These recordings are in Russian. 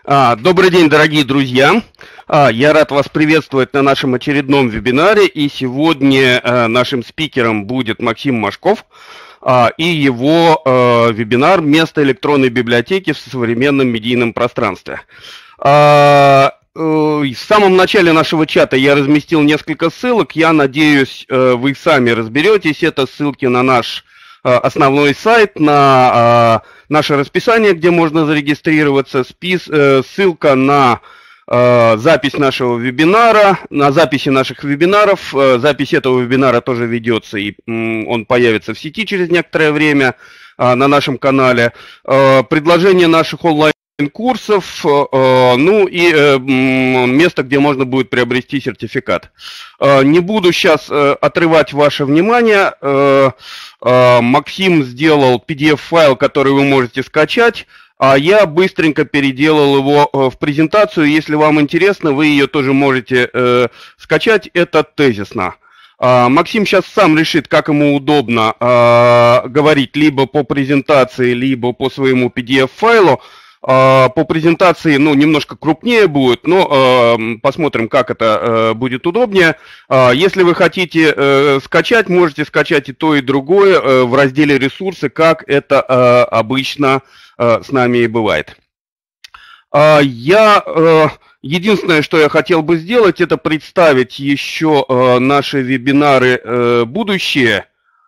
Добрый день, дорогие друзья! Я рад вас приветствовать на нашем очередном вебинаре. И сегодня нашим спикером будет Максим Машков и его вебинар «Место электронной библиотеки в современном медийном пространстве». В самом начале нашего чата я разместил несколько ссылок. Я надеюсь, вы сами разберетесь. Это ссылки на наш основной сайт, на наше расписание, где можно зарегистрироваться, ссылка на запись нашего вебинара, на записи наших вебинаров. Запись этого вебинара тоже ведется, и он появится в сети через некоторое время на нашем канале. Предложение наших онлайн-курсов, ну и место, где можно будет приобрести сертификат. Не буду сейчас отрывать ваше внимание. Максим сделал PDF-файл, который вы можете скачать, а я быстренько переделал его в презентацию. Если вам интересно, вы ее тоже можете скачать. Это тезисно. Максим сейчас сам решит, как ему удобно говорить либо по презентации, либо по своему PDF-файлу. По презентации, немножко крупнее будет, но посмотрим, как это будет удобнее. Если вы хотите скачать, можете скачать и то, и другое в разделе «Ресурсы», как это обычно с нами и бывает. Единственное, что я хотел бы сделать, это представить еще наши вебинары будущие.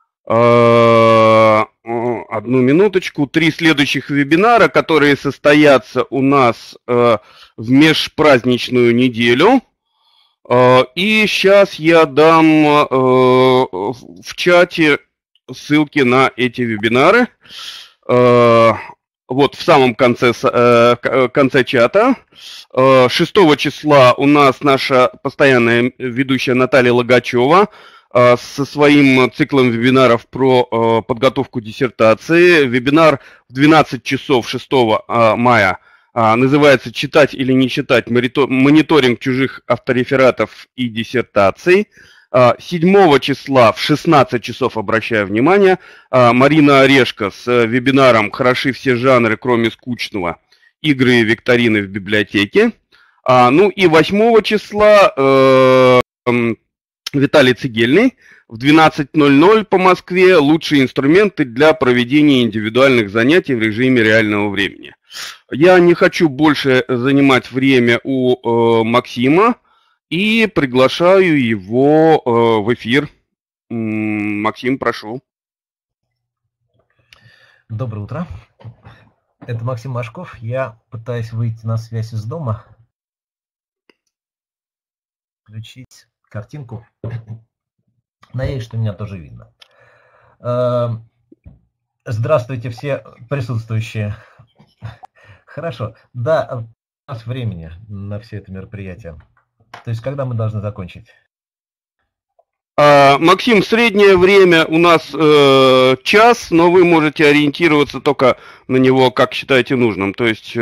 Одну минуточку. 3 следующих вебинара, которые состоятся у нас в межпраздничную неделю. И сейчас я дам в чате ссылки на эти вебинары. Вот в самом конце чата. 6 числа у нас наша постоянная ведущая Наталья Логачева со своим циклом вебинаров про подготовку диссертации. Вебинар в 12 часов 6 мая называется «Читать или не читать. Мониторинг чужих авторефератов и диссертаций». 7 числа в 16 часов, обращаю внимание, Марина Орешко с вебинаром «Хороши все жанры, кроме скучного. Игры и викторины в библиотеке». Ну и 8 числа Виталий Цегельный в 12:00 по Москве «Лучшие инструменты для проведения индивидуальных занятий в режиме реального времени». Я не хочу больше занимать время у Максима и приглашаю его в эфир. Максим, прошу. Доброе утро. Это Максим Машков. Я пытаюсь выйти на связь из дома. Включить картинку. Надеюсь, что меня тоже видно. Здравствуйте, все присутствующие. Хорошо. Да, у нас времени на все это мероприятие. То есть, когда мы должны закончить? Максим, среднее время у нас час, но вы можете ориентироваться только на него, как считаете нужным. То есть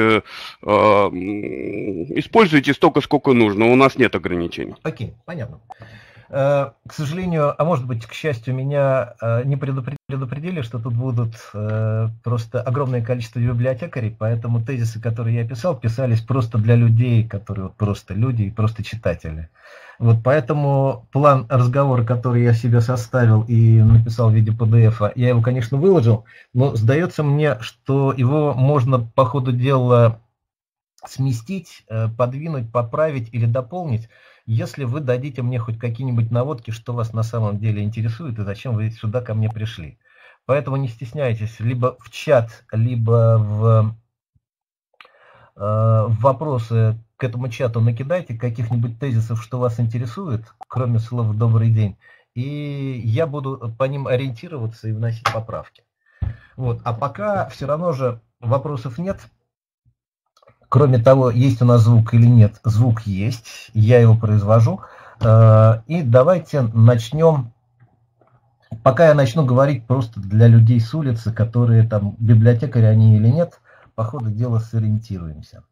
используйте столько, сколько нужно. У нас нет ограничений. Окей, понятно. К сожалению, а может быть, к счастью, меня не предупредили, что тут будут просто огромное количество библиотекарей, поэтому тезисы, которые я писал, писались просто для людей, которые просто люди и просто читатели. Вот поэтому план разговора, который я себе составил и написал в виде PDF, я его, конечно, выложил, но сдается мне, что его можно по ходу дела сместить, подвинуть, поправить или дополнить, если вы дадите мне хоть какие-нибудь наводки, что вас на самом деле интересует и зачем вы сюда ко мне пришли. Поэтому не стесняйтесь, либо в чат, либо в вопросы к этому чату накидайте каких-нибудь тезисов, что вас интересует, кроме слов «добрый день», и я буду по ним ориентироваться и вносить поправки. Вот. А пока все равно же вопросов нет. Кроме того, есть у нас звук или нет, звук есть, я его произвожу. И давайте начнем, пока я начну говорить просто для людей с улицы, которые там, библиотекари они или нет, по ходу дела сориентируемся.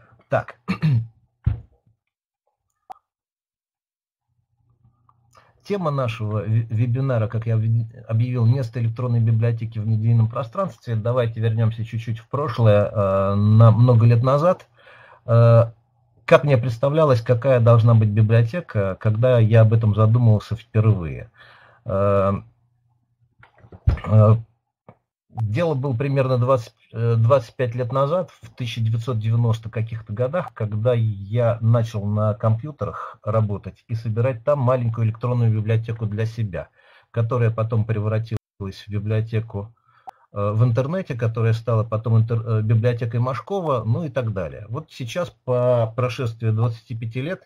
Так. Тема нашего вебинара, как я объявил, место электронной библиотеки в медийном пространстве. Давайте вернемся чуть-чуть в прошлое, на много лет назад. Как мне представлялось, какая должна быть библиотека, когда я об этом задумывался впервые. Дело было примерно 25 лет назад, в 1990 каких-то годах, когда я начал на компьютерах работать и собирать там маленькую электронную библиотеку для себя, которая потом превратилась в библиотеку в интернете, которая стала потом библиотекой Машкова, ну и так далее. Вот сейчас, по прошествии 25 лет,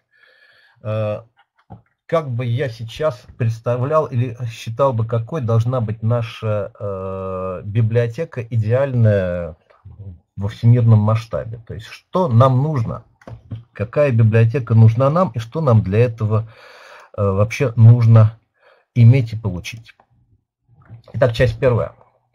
как бы я сейчас представлял или считал бы, какой должна быть наша библиотека идеальная во всемирном масштабе. То есть, что нам нужно, какая библиотека нужна нам и что нам для этого вообще нужно иметь и получить. Итак, часть первая.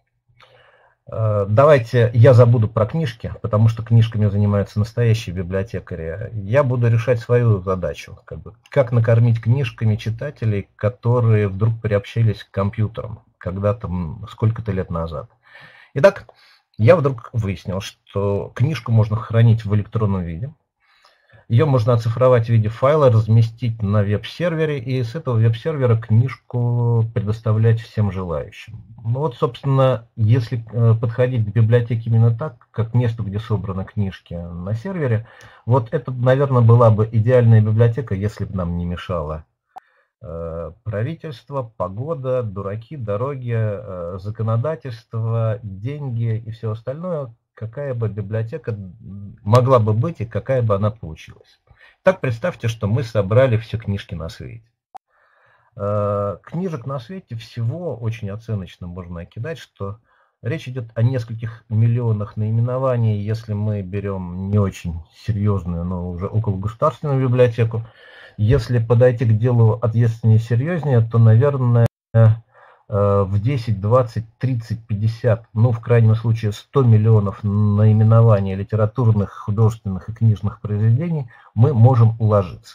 Давайте я забуду про книжки, потому что книжками занимаются настоящие библиотекари. Я буду решать свою задачу, как накормить книжками читателей, которые вдруг приобщились к компьютерам когда-то, сколько-то лет назад. Итак, я вдруг выяснил, что книжку можно хранить в электронном виде. Ее можно оцифровать в виде файла, разместить на веб-сервере и с этого веб-сервера книжку предоставлять всем желающим. Ну вот, собственно, если подходить к библиотеке именно так, как к месту, где собраны книжки на сервере, вот это, наверное, была бы идеальная библиотека, если бы нам не мешало правительство, погода, дураки, дороги, законодательство, деньги и все остальное. Какая бы библиотека могла бы быть и какая бы она получилась. Так представьте, что мы собрали все книжки на свете. Книжек на свете всего очень оценочно можно накидать, что речь идет о нескольких миллионах наименований, если мы берем не очень серьезную, но уже около государственную библиотеку. Если подойти к делу ответственнее и серьезнее, то, наверное, в 10, 20, 30, 50, ну, в крайнем случае 100 миллионов наименований литературных, художественных и книжных произведений мы можем уложиться.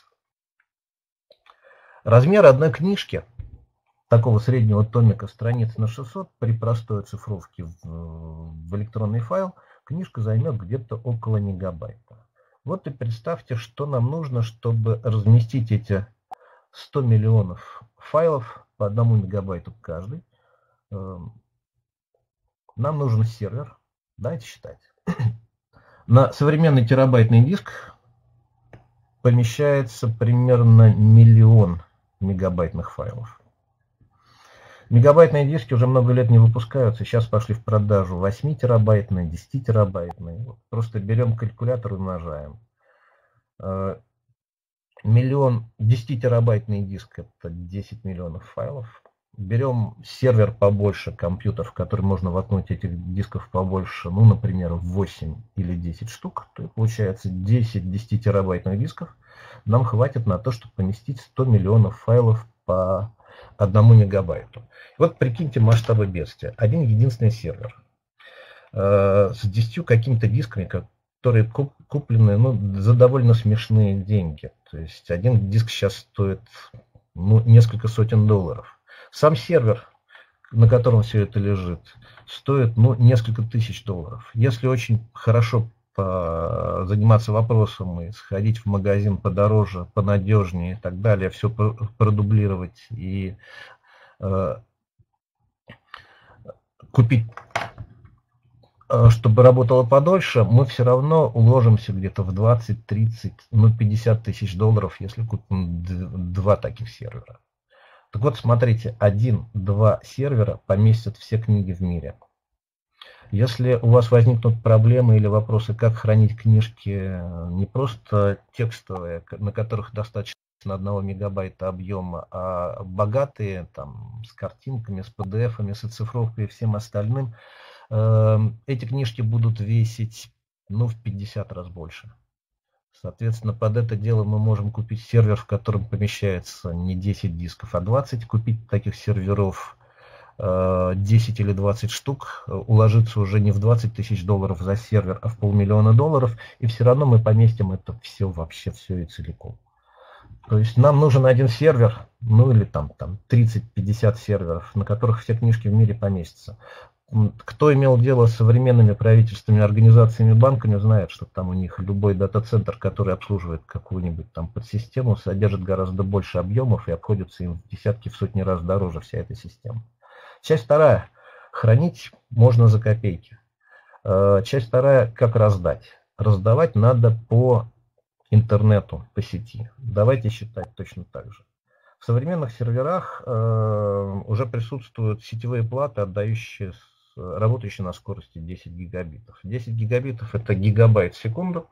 Размер одной книжки, такого среднего томика, страниц на 600, при простой оцифровке в электронный файл, книжка займет где-то около мегабайта. Вот и представьте, что нам нужно, чтобы разместить эти 100 миллионов файлов по 1 мегабайту каждый. Нам нужен сервер. Давайте считать. На современный терабайтный диск помещается примерно 1 миллион мегабайтных файлов. Мегабайтные диски уже много лет не выпускаются. Сейчас пошли в продажу 8-терабайтные, 10-терабайтные. Вот просто берем калькулятор и умножаем. 1 миллион 10-терабайтный диск — это 10 миллионов файлов. Берем сервер побольше, компьютер, в который можно воткнуть этих дисков побольше, ну, например, 8 или 10 штук, то получается 10 10-терабайтных дисков. Нам хватит на то, чтобы поместить 100 миллионов файлов по 1 мегабайту. Вот прикиньте масштабы бедствия. Один единственный сервер с 10 какими-то дисками, которые куплены, ну, за довольно смешные деньги. То есть один диск сейчас стоит, ну, несколько сотен долларов. Сам сервер, на котором все это лежит, стоит, ну, несколько тысяч долларов. Если очень хорошо заниматься вопросом и сходить в магазин подороже, понадежнее и так далее, все продублировать и купить, чтобы работало подольше, мы все равно уложимся где-то в 20, 30, ну, 50 тысяч долларов, если купим 2 таких сервера. Так вот, смотрите, 1-2 сервера поместят все книги в мире. Если у вас возникнут проблемы или вопросы, как хранить книжки не просто текстовые, на которых достаточно 1 мегабайта объема, а богатые, там, с картинками, с PDF-ами, с оцифровкой и всем остальным, эти книжки будут весить, ну, в 50 раз больше. Соответственно, под это дело мы можем купить сервер, в котором помещается не 10 дисков, а 20, купить таких серверов 10 или 20 штук, уложиться уже не в 20 тысяч долларов за сервер, а в $500 000 долларов, и все равно мы поместим это все, вообще все и целиком. То есть нам нужен один сервер, ну или там 30-50 серверов, на которых все книжки в мире поместятся. Кто имел дело с современными правительственными организациями, банками, знает, что там у них любой дата-центр, который обслуживает какую-нибудь там подсистему, содержит гораздо больше объемов и обходится им в десятки, в сотни раз дороже вся эта система. Часть вторая. Хранить можно за копейки. Часть вторая. Как раздать. Раздавать надо по интернету, по сети. Давайте считать точно так же. В современных серверах уже присутствуют сетевые платы, работающие на скорости 10 гигабитов. 10 гигабитов это гигабайт в секунду.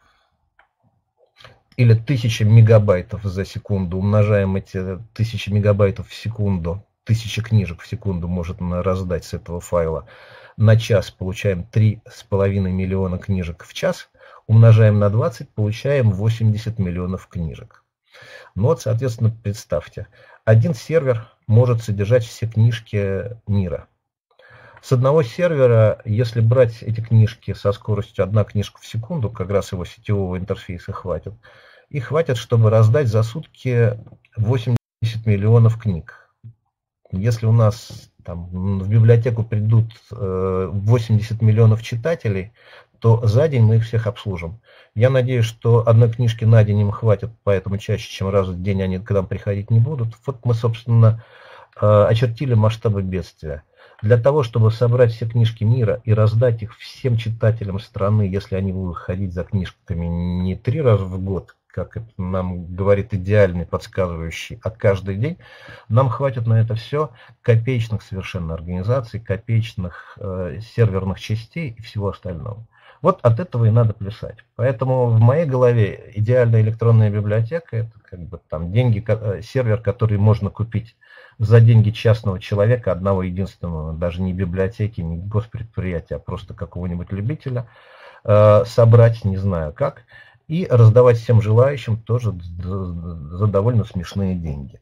Или 1000 мегабайтов за секунду. Умножаем эти 1000 мегабайтов в секунду. 1000 книжек в секунду может раздать с этого файла. На час получаем 3,5 миллиона книжек в час. Умножаем на 20, получаем 80 миллионов книжек. Ну вот, соответственно, представьте, один сервер может содержать все книжки мира. С одного сервера, если брать эти книжки со скоростью 1 книжка в секунду, как раз его сетевого интерфейса хватит, и хватит, чтобы раздать за сутки 80 миллионов книг. Если у нас там в библиотеку придут 80 миллионов читателей, то за день мы их всех обслужим. Я надеюсь, что одной книжки на день им хватит, поэтому чаще, чем раз в день они к нам приходить не будут. Вот мы, собственно, очертили масштабы бедствия. Для того, чтобы собрать все книжки мира и раздать их всем читателям страны, если они будут ходить за книжками не 3 раза в год, как это нам говорит идеальный подсказывающий, а каждый день, нам хватит на это все копеечных совершенно организаций, копеечных серверных частей и всего остального. Вот от этого и надо плясать. Поэтому в моей голове идеальная электронная библиотека — это как бы там сервер, который можно купить за деньги частного человека, одного единственного, даже не библиотеки, не госпредприятия, а просто какого-нибудь любителя, собрать, не знаю как, и раздавать всем желающим тоже за довольно смешные деньги.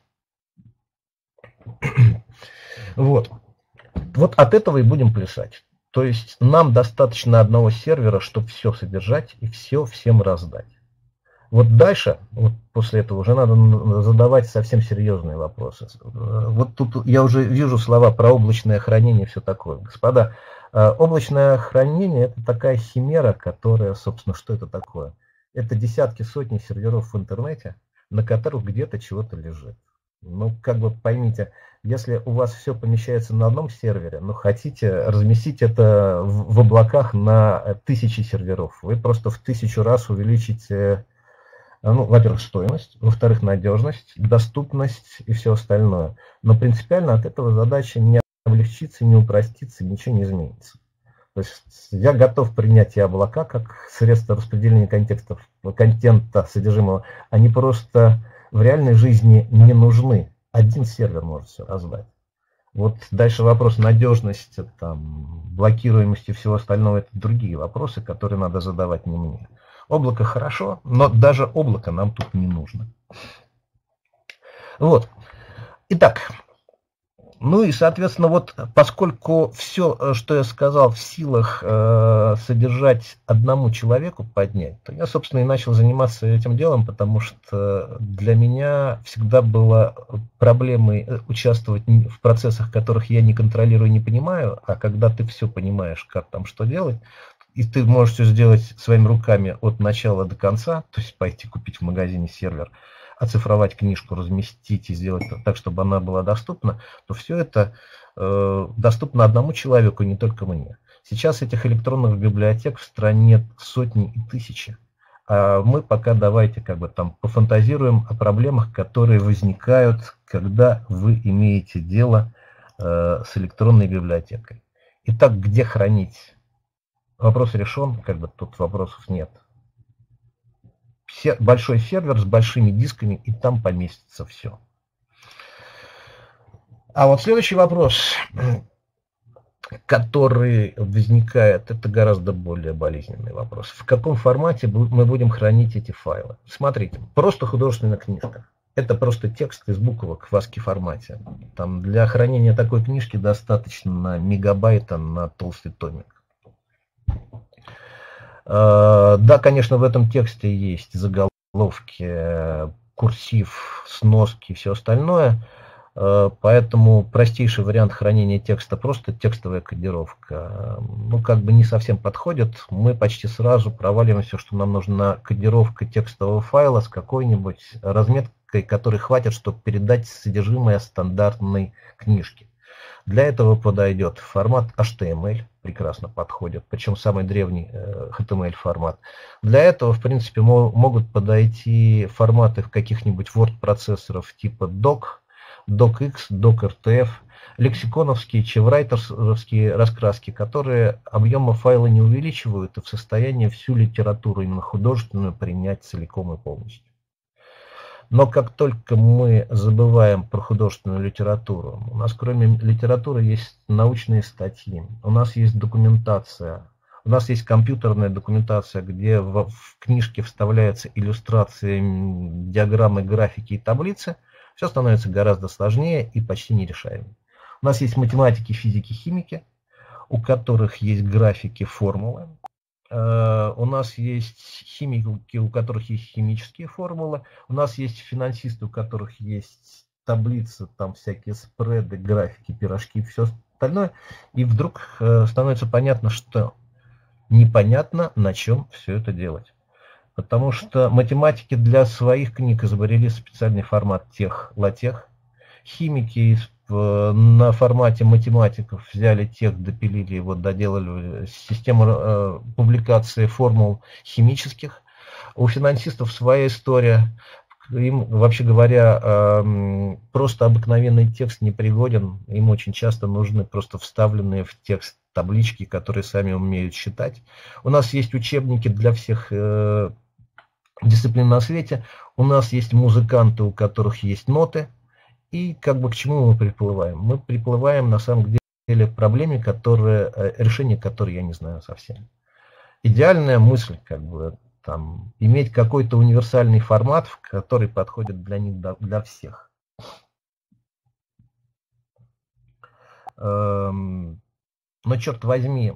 Вот от этого и будем плясать. То есть нам достаточно одного сервера, чтобы все содержать и все всем раздать. Вот дальше, вот после этого уже надо задавать совсем серьезные вопросы. Вот тут я уже вижу слова про облачное хранение и все такое. Господа, облачное хранение — это такая химера, которая, собственно, что это такое? Это десятки, сотни серверов в интернете, на которых где-то чего-то лежит. Ну, как бы поймите, если у вас все помещается на одном сервере, но хотите разместить это в облаках на 1000 серверов, вы просто в 1000 раз увеличите, ну, во-первых, стоимость, во-вторых, надежность, доступность и все остальное. Но принципиально от этого задача не облегчится, не упростится, ничего не изменится. То есть я готов принять и облака как средство распределения контента содержимого. Они просто в реальной жизни не нужны. Один сервер может все раздать. Вот дальше вопрос надежности, там, блокируемости и всего остального — это другие вопросы, которые надо задавать не мне. Облако хорошо, но даже облако нам тут не нужно. Вот. Итак. Ну и, соответственно, вот поскольку все, что я сказал, в силах содержать одному человеку поднять, то я, собственно, и начал заниматься этим делом, потому что для меня всегда было проблемой участвовать в процессах, которых я не контролирую, не понимаю, а когда ты все понимаешь, как там что делать, и ты можешь все сделать своими руками от начала до конца, то есть пойти купить в магазине сервер, оцифровать книжку, разместить и сделать так, чтобы она была доступна, то все это доступно одному человеку, не только мне. Сейчас этих электронных библиотек в стране сотни и тысячи. А мы пока давайте как бы там пофантазируем о проблемах, которые возникают, когда вы имеете дело с электронной библиотекой. Итак, где хранить? Вопрос решен, как бы тут вопросов нет. Большой сервер с большими дисками, и там поместится все. А вот следующий вопрос, который возникает, это гораздо более болезненный вопрос. В каком формате мы будем хранить эти файлы? Смотрите, просто художественная книжка. Это просто текст из буквок в ASCII формате. Там для хранения такой книжки достаточно мегабайта на толстый томик. Да, конечно, в этом тексте есть заголовки, курсив, сноски и все остальное. Поэтому простейший вариант хранения текста просто текстовая кодировка. Ну, как бы не совсем подходит. Мы почти сразу проваливаемся, что нам нужна кодировка текстового файла с какой-нибудь разметкой, которой хватит, чтобы передать содержимое стандартной книжки. Для этого подойдет формат HTML, прекрасно подходит, причем самый древний HTML формат. Для этого, в принципе, могут подойти форматы каких-нибудь Word-процессоров типа DOC, DocX, DocRTF, лексиконовские, чеврайтерские раскраски, которые объемы файла не увеличивают и в состоянии всю литературу, именно художественную, принять целиком и полностью. Но как только мы забываем про художественную литературу, у нас кроме литературы есть научные статьи, у нас есть документация, у нас есть компьютерная документация, где в книжке вставляются иллюстрации, диаграммы, графики и таблицы, все становится гораздо сложнее и почти нерешаемо. У нас есть математики, физики, химики, у которых есть графики, формулы. У нас есть химики, у которых есть химические формулы. У нас есть финансисты, у которых есть таблицы, там всякие спреды, графики, пирожки, все остальное. И вдруг становится понятно, что непонятно, на чем все это делать. Потому что математики для своих книг изобрели специальный формат тех-латех. Химики на формате математиков взяли тех, допилили его, доделали систему публикации формул химических. У финансистов своя история. Им, вообще говоря, просто обыкновенный текст не пригоден. Им очень часто нужны просто вставленные в текст таблички, которые сами умеют считать. У нас есть учебники для всех дисциплин на свете. У нас есть музыканты, у которых есть ноты. И как бы к чему мы приплываем? Мы приплываем на самом деле к проблеме, решение которой я не знаю совсем. Идеальная мысль, как бы, там, иметь какой-то универсальный формат, который подходит для них, для всех. Но черт возьми,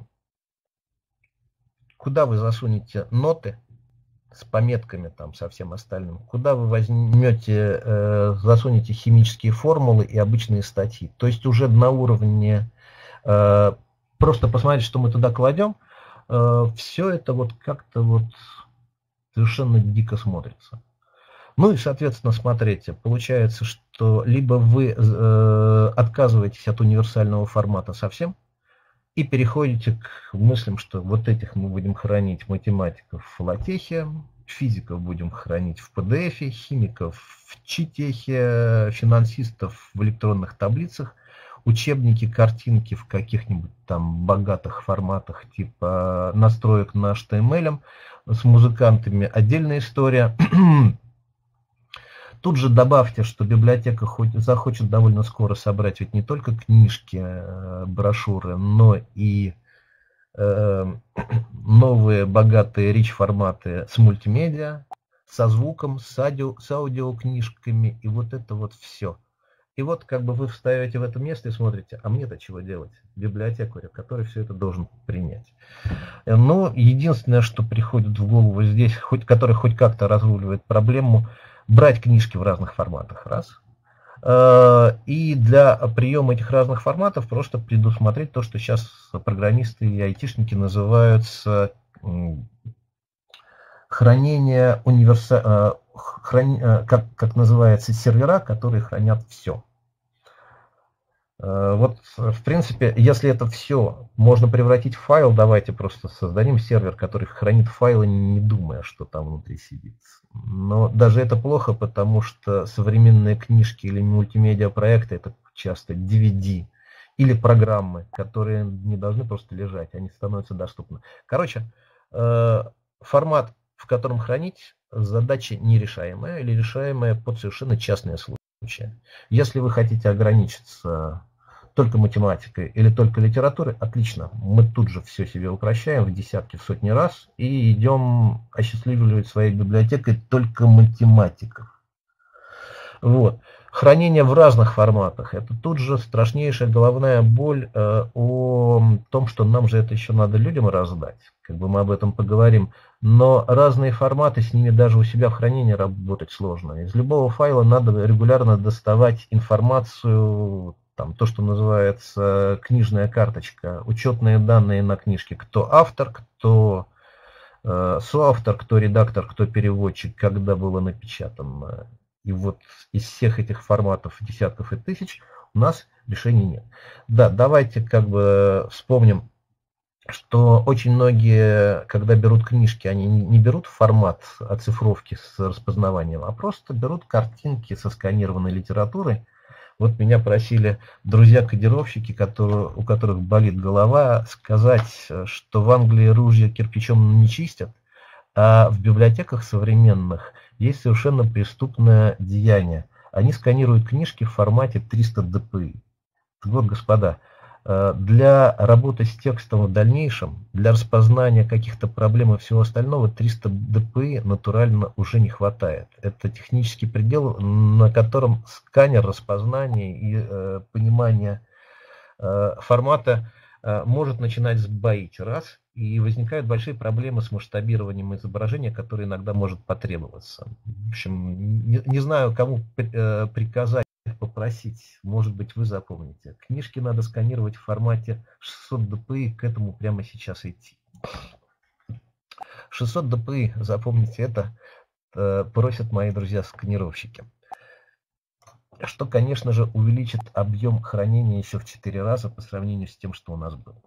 куда вы засунете ноты с пометками, там, со всем остальным, куда вы возьмете, засунете химические формулы и обычные статьи. То есть уже на уровне просто посмотреть, что мы туда кладем, все это вот как-то вот совершенно дико смотрится. Ну и, соответственно, смотрите, получается, что либо вы отказываетесь от универсального формата совсем, и переходите к мыслям, что вот этих мы будем хранить математиков в латехе, физиков будем хранить в PDF, химиков в читехе, финансистов в электронных таблицах, учебники, картинки в каких-нибудь там богатых форматах типа настроек на HTML, с музыкантами отдельная история. Тут же добавьте, что библиотека захочет довольно скоро собрать ведь не только книжки, брошюры, но и новые богатые рич-форматы с мультимедиа, со звуком, с аудиокнижками и вот это вот все. И вот как бы вы встаете в это место и смотрите, а мне-то чего делать? Библиотекарю, который все это должен принять. Но единственное, что приходит в голову здесь, который хоть как-то разруливает проблему, брать книжки в разных форматах, раз. И для приема этих разных форматов просто предусмотреть то, что сейчас программисты и айтишники называют хранение как называется, сервера, которые хранят все. Вот, в принципе, если это все можно превратить в файл, давайте просто создадим сервер, который хранит файлы, не думая, что там внутри сидит. Но даже это плохо, потому что современные книжки или мультимедиа проекты это часто DVD или программы, которые не должны просто лежать, они становятся доступны. Короче, формат, в котором хранить, задача нерешаемая или решаемая под совершенно частные случаи. Если вы хотите ограничиться только математикой или только литературой, отлично. Мы тут же все себе упрощаем в десятки, в сотни раз и идем осчастливливать своей библиотекой только математиков. Вот. Хранение в разных форматах. Это тут же страшнейшая головная боль о том, что нам же это еще надо людям раздать. Как бы мы об этом поговорим. Но разные форматы, с ними даже у себя в хранении работать сложно. Из любого файла надо регулярно доставать информацию, там, то, что называется книжная карточка, учетные данные на книжке, кто автор, кто соавтор, кто редактор, кто переводчик, когда было напечатано. И вот из всех этих форматов, десятков и тысяч, у нас решений нет. Да, давайте как бы вспомним, что очень многие, когда берут книжки, они не берут формат оцифровки с распознаванием, а просто берут картинки со сканированной литературой. Вот меня просили друзья-кодировщики, у которых болит голова, сказать, что в Англии ружья кирпичом не чистят, а в библиотеках современных есть совершенно преступное деяние. Они сканируют книжки в формате 300 dpi. Вот, господа, для работы с текстом в дальнейшем, для распознания каких-то проблем и всего остального 300 dpi натурально уже не хватает. Это технический предел, на котором сканер распознания и понимания формата может начинать сбоить раз, и возникают большие проблемы с масштабированием изображения, которое иногда может потребоваться. В общем, не знаю, кому приказать, попросить, может быть, вы запомните. Книжки надо сканировать в формате 600 dpi, к этому прямо сейчас идти. 600 dpi, запомните это, просят мои друзья-сканировщики. Что, конечно же, увеличит объем хранения еще в 4 раза по сравнению с тем, что у нас было.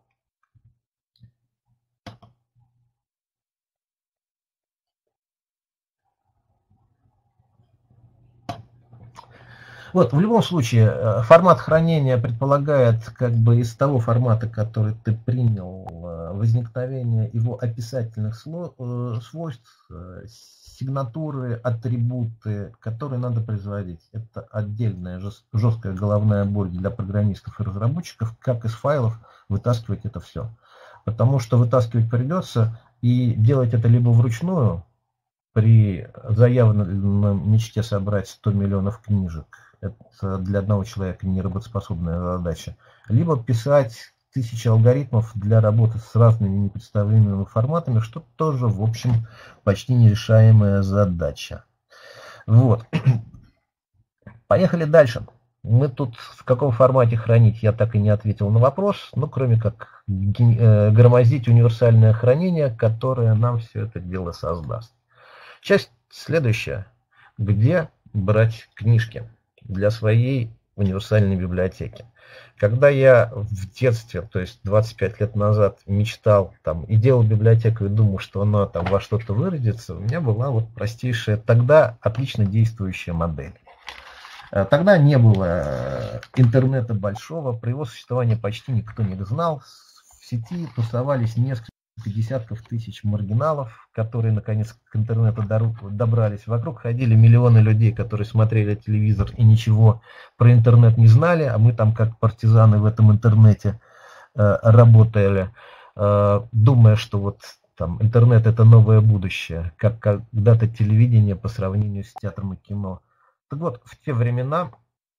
Вот, в любом случае, формат хранения предполагает, как бы из того формата, который ты принял, возникновение его описательных свойств, сигнатуры, атрибуты, которые надо производить. Это отдельная жесткая головная боль для программистов и разработчиков, как из файлов вытаскивать это все. Потому что вытаскивать придется, и делать это либо вручную, при заявленном мечте собрать 100 миллионов книжек, это для одного человека неработоспособная задача, либо писать тысячи алгоритмов для работы с разными непредставленными форматами, что тоже, в общем, почти нерешаемая задача. Вот. Поехали дальше. Мы тут в каком формате хранить, я так и не ответил на вопрос, ну, кроме как громоздить универсальное хранение, которое нам все это дело создаст. Часть следующая. Где брать книжки для своей универсальной библиотеки? Когда я в детстве, то есть 25 лет назад, мечтал там, и делал библиотеку и думал, что она там во что-то выродится, у меня была вот простейшая, тогда отлично действующая модель. Тогда не было интернета большого, про его существование почти никто не знал. В сети тусовались несколько десятков тысяч маргиналов, которые наконец к интернету добрались. Вокруг ходили миллионы людей, которые смотрели телевизор и ничего про интернет не знали, а мы там как партизаны в этом интернете работали, думая, что вот там интернет — это новое будущее, как когда-то телевидение по сравнению с театром и кино. Так вот, в те времена,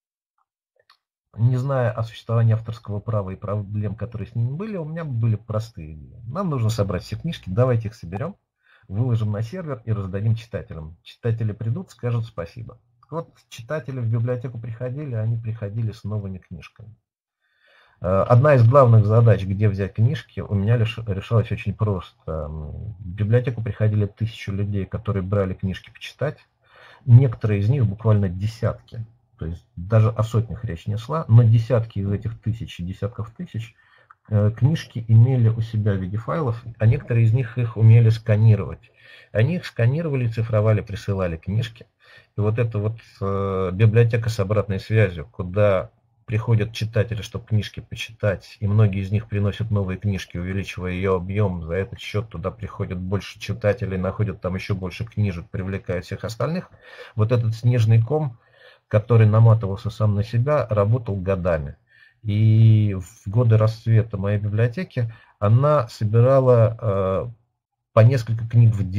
не зная о существовании авторского права и проблем, которые с ним были, у меня были простые идеи. Нам нужно собрать все книжки, давайте их соберем, выложим на сервер и раздадим читателям. Читатели придут, скажут спасибо. Так вот, читатели в библиотеку приходили, они приходили с новыми книжками. Одна из главных задач, где взять книжки, у меня решалась очень просто. В библиотеку приходили 1000 людей, которые брали книжки почитать. Некоторые из них, буквально десятки, то есть даже о сотнях речь не шла, но десятки из этих тысяч и десятков тысяч книжки имели у себя в виде файлов, а некоторые из них их умели сканировать. Они их сканировали, цифровали, присылали книжки. И вот эта вот библиотека с обратной связью, куда приходят читатели, чтобы книжки почитать, и многие из них приносят новые книжки, увеличивая ее объем, за этот счет туда приходят больше читателей, находят там еще больше книжек, привлекают всех остальных. Вот этот снежный ком, который наматывался сам на себя, работал годами. И в годы расцвета моей библиотеки она собирала по несколько книг в день,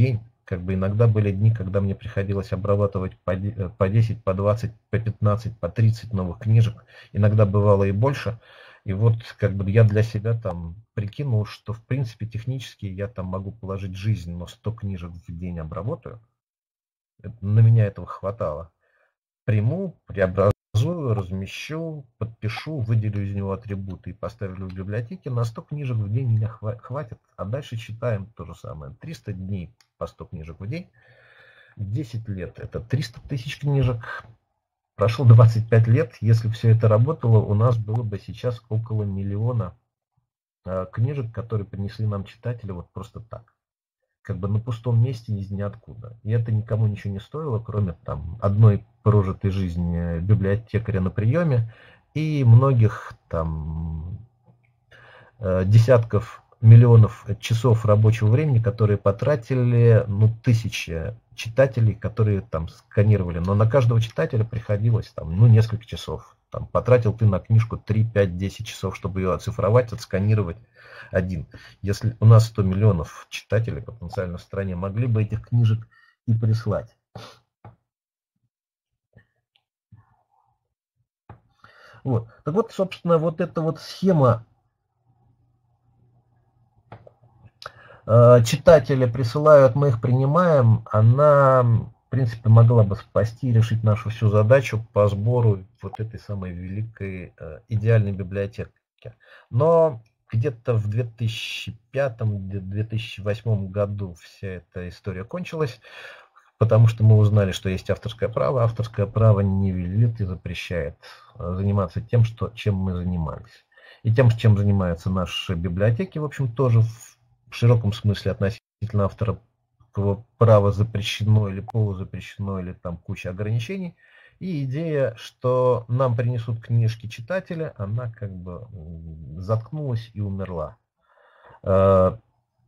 как бы иногда были дни, когда мне приходилось обрабатывать по 10, по 20, по 15, по 30 новых книжек. Иногда бывало и больше. И вот как бы я для себя там прикинул, что в принципе технически я там могу положить жизнь, но 100 книжек в день обработаю. На меня этого хватало. Приму, преобразую, размещу, подпишу, выделю из него атрибуты и поставлю в библиотеке. На 100 книжек в день меня хватит. А дальше читаем то же самое. 300 дней по 100 книжек в день. 10 лет это 300 тысяч книжек. Прошло 25 лет. Если все это работало, у нас было бы сейчас около 1 миллиона книжек, которые принесли нам читатели вот просто так. Как бы на пустом месте из ниоткуда. И это никому ничего не стоило, кроме там одной прожитой жизни библиотекаря на приеме и многих там десятков миллионов часов рабочего времени, которые потратили тысячи читателей, которые там сканировали. Но на каждого читателя приходилось там несколько часов. Там, потратил ты на книжку 3, 5, 10 часов, чтобы ее оцифровать, отсканировать один. Если у нас 100 миллионов читателей потенциально в стране, могли бы этих книжек и прислать. Вот. Так вот, собственно, вот эта вот схема читатели присылают, мы их принимаем, она, в принципе, могла бы спасти и решить нашу всю задачу по сбору вот этой самой великой идеальной библиотеки. Но где-то в 2005-2008 году вся эта история кончилась, потому что мы узнали, что есть авторское право. Авторское право не велит и запрещает заниматься тем, чем мы занимались. И тем, чем занимаются наши библиотеки, в общем, тоже в широком смысле относительно авторского права запрещено или полузапрещено, или там куча ограничений. И идея, что нам принесут книжки читателя, она как бы заткнулась и умерла. Пошла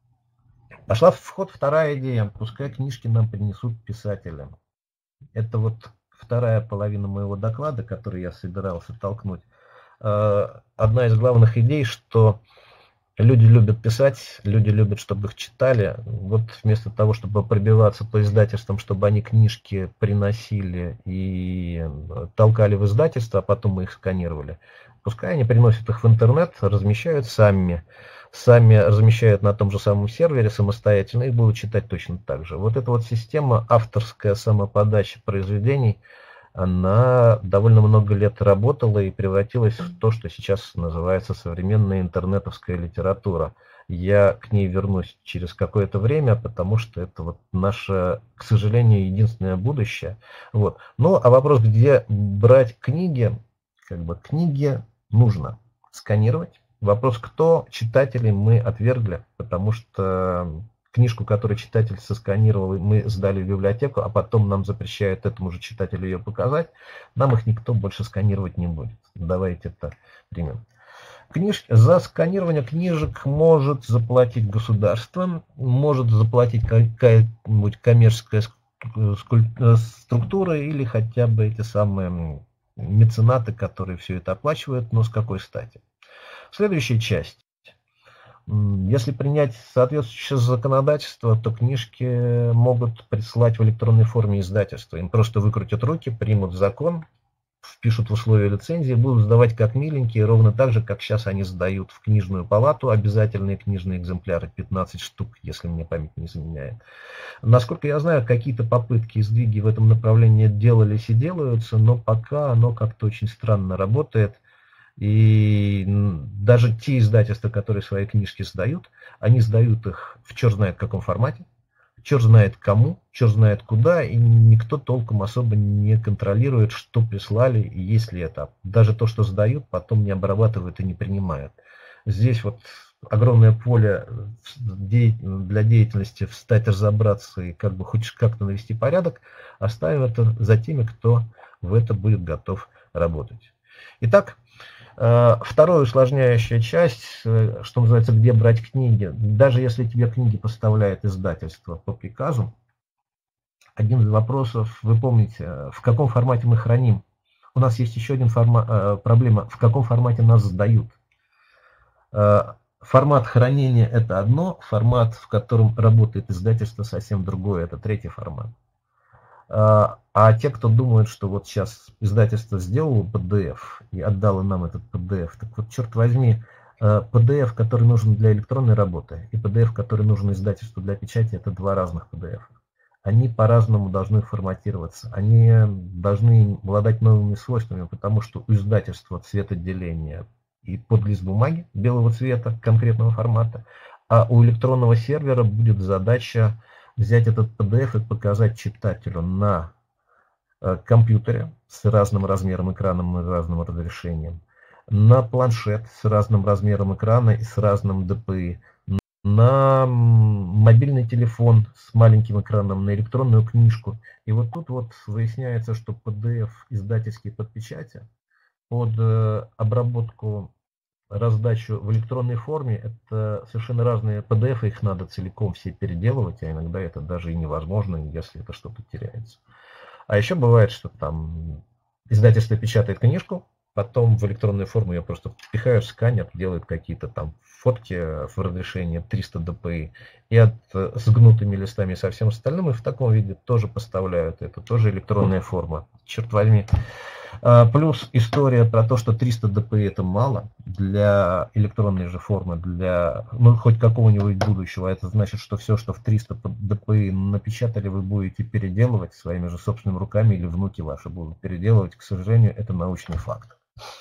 в ход вторая идея. Пускай книжки нам принесут писатели. Это вот вторая половина моего доклада, который я собирался толкнуть. Одна из главных идей, что люди любят писать, люди любят, чтобы их читали. Вот вместо того, чтобы пробиваться по издательствам, чтобы они книжки приносили и толкали в издательство, а потом мы их сканировали, пускай они приносят их в интернет, размещают сами размещают на том же самом сервере самостоятельно и будут читать точно так же. Вот эта вот система авторская самоподача произведений, она довольно много лет работала и превратилась в то, что сейчас называется современная интернетовская литература. Я к ней вернусь через какое-то время, потому что это вот наше, к сожалению, единственное будущее. Вот. Ну, а вопрос, где брать книги, как бы книги нужно сканировать. Вопрос, кто читателей, мы отвергли, потому что книжку, которую читатель сосканировал, мы сдали в библиотеку, а потом нам запрещают этому же читателю ее показать, нам их никто больше сканировать не будет. Давайте это примем. За сканирование книжек может заплатить государство, может заплатить какая-нибудь коммерческая структура или хотя бы эти самые меценаты, которые все это оплачивают, но с какой стати? Следующая часть. Если принять соответствующее законодательство, то книжки могут присылать в электронной форме издательства. Им просто выкрутят руки, примут закон, впишут в условия лицензии, будут сдавать как миленькие, ровно так же, как сейчас они сдают в книжную палату обязательные книжные экземпляры, 15 штук, если мне память не изменяет. Насколько я знаю, какие-то попытки и сдвиги в этом направлении делались и делаются, но пока оно как-то очень странно работает. И даже те издательства, которые свои книжки сдают, они сдают их в черт знает каком формате, черт знает кому, черт знает куда, и никто толком особо не контролирует, что прислали и есть ли это. Даже то, что сдают, потом не обрабатывают и не принимают. Здесь вот огромное поле для деятельности, встать, разобраться и как бы хоть как-то навести порядок, оставим это за теми, кто в это будет готов работать. Итак, вторая усложняющая часть, что называется, где брать книги. Даже если тебе книги поставляет издательство по приказу, один из вопросов, вы помните, в каком формате мы храним. У нас есть еще один проблема, в каком формате нас сдают. формат хранения – это одно, формат, в котором работает издательство, совсем другое, это третий формат. А те, кто думает, что вот сейчас издательство сделало PDF и отдало нам этот PDF, так вот, черт возьми, PDF, который нужен для электронной работы, и PDF, который нужен издательству для печати, это два разных PDF. Они по-разному должны форматироваться, они должны обладать новыми свойствами, потому что у издательства цветоотделение и подлист бумаги белого цвета конкретного формата, а у электронного сервера будет задача взять этот PDF и показать читателю на компьютере с разным размером экрана и разным разрешением, на планшет с разным размером экрана и с разным DPI, на мобильный телефон с маленьким экраном, на электронную книжку. И вот тут вот выясняется, что PDF издательский под печати, под обработку, раздачу в электронной форме, это совершенно разные PDF, их надо целиком все переделывать, а иногда это даже и невозможно, если это что-то теряется. А еще бывает, что там издательство печатает книжку, потом в электронную форму ее просто впихают, сканят, делают какие-то там фотки в разрешении 300 dpi и с гнутыми листами и со всем остальным, и в таком виде тоже поставляют. Это тоже электронная форма. Черт возьми. Плюс история про то, что 300 dpi это мало для электронной же формы, для хоть какого-нибудь будущего. Это значит, что все, что в 300 dpi напечатали, вы будете переделывать своими же собственными руками, или внуки ваши будут переделывать. К сожалению, это научный факт.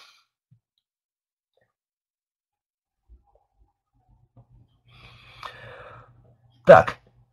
Так.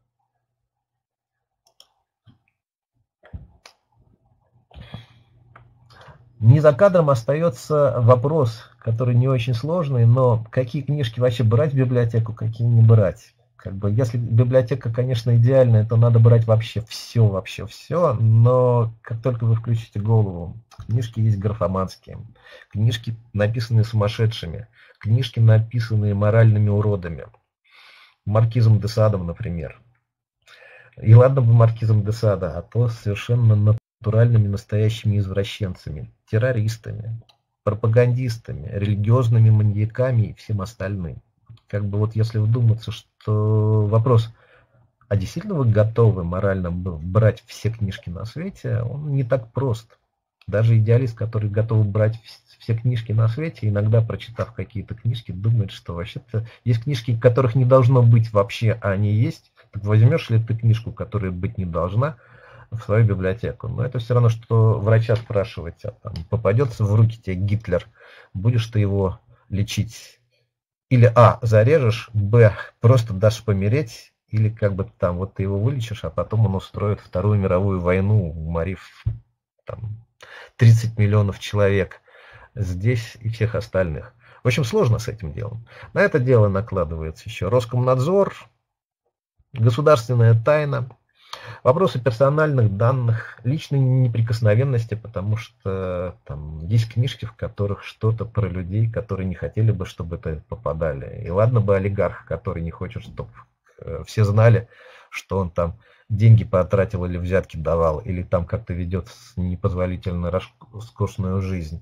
Не за кадром остается вопрос, который не очень сложный, но какие книжки вообще брать в библиотеку, какие не брать. Как бы, если библиотека, конечно, идеальная, то надо брать вообще все, но как только вы включите голову, книжки есть графоманские, книжки написанные сумасшедшими, книжки написанные моральными уродами. Маркизом де Садом, например. И ладно бы Маркизом де Сада, а то совершенно натуральными настоящими извращенцами, террористами, пропагандистами, религиозными маньяками и всем остальным. Как бы вот если вдуматься, что вопрос, а действительно вы готовы морально брать все книжки на свете, он не так прост. Даже идеалист, который готов брать все книжки на свете, иногда, прочитав какие-то книжки, думает, что вообще-то есть книжки, которых не должно быть вообще, а они есть. Так возьмешь ли ты книжку, которая быть не должна, в свою библиотеку? Но это все равно, что врача спрашивать, а там попадется в руки тебе Гитлер, будешь ты его лечить? Или А, зарежешь, Б, просто дашь помереть, или как бы там вот ты его вылечишь, а потом он устроит Вторую мировую войну, уморив там 30 миллионов человек здесь и всех остальных. В общем, сложно с этим делом. На это дело накладывается еще Роскомнадзор, государственная тайна, вопросы персональных данных, личной неприкосновенности, потому что там есть книжки, в которых что-то про людей, которые не хотели бы, чтобы это попадали. И ладно бы олигарх, который не хочет, чтобы все знали, что он там деньги потратил или взятки давал, или там как-то ведет непозволительно роскошную жизнь.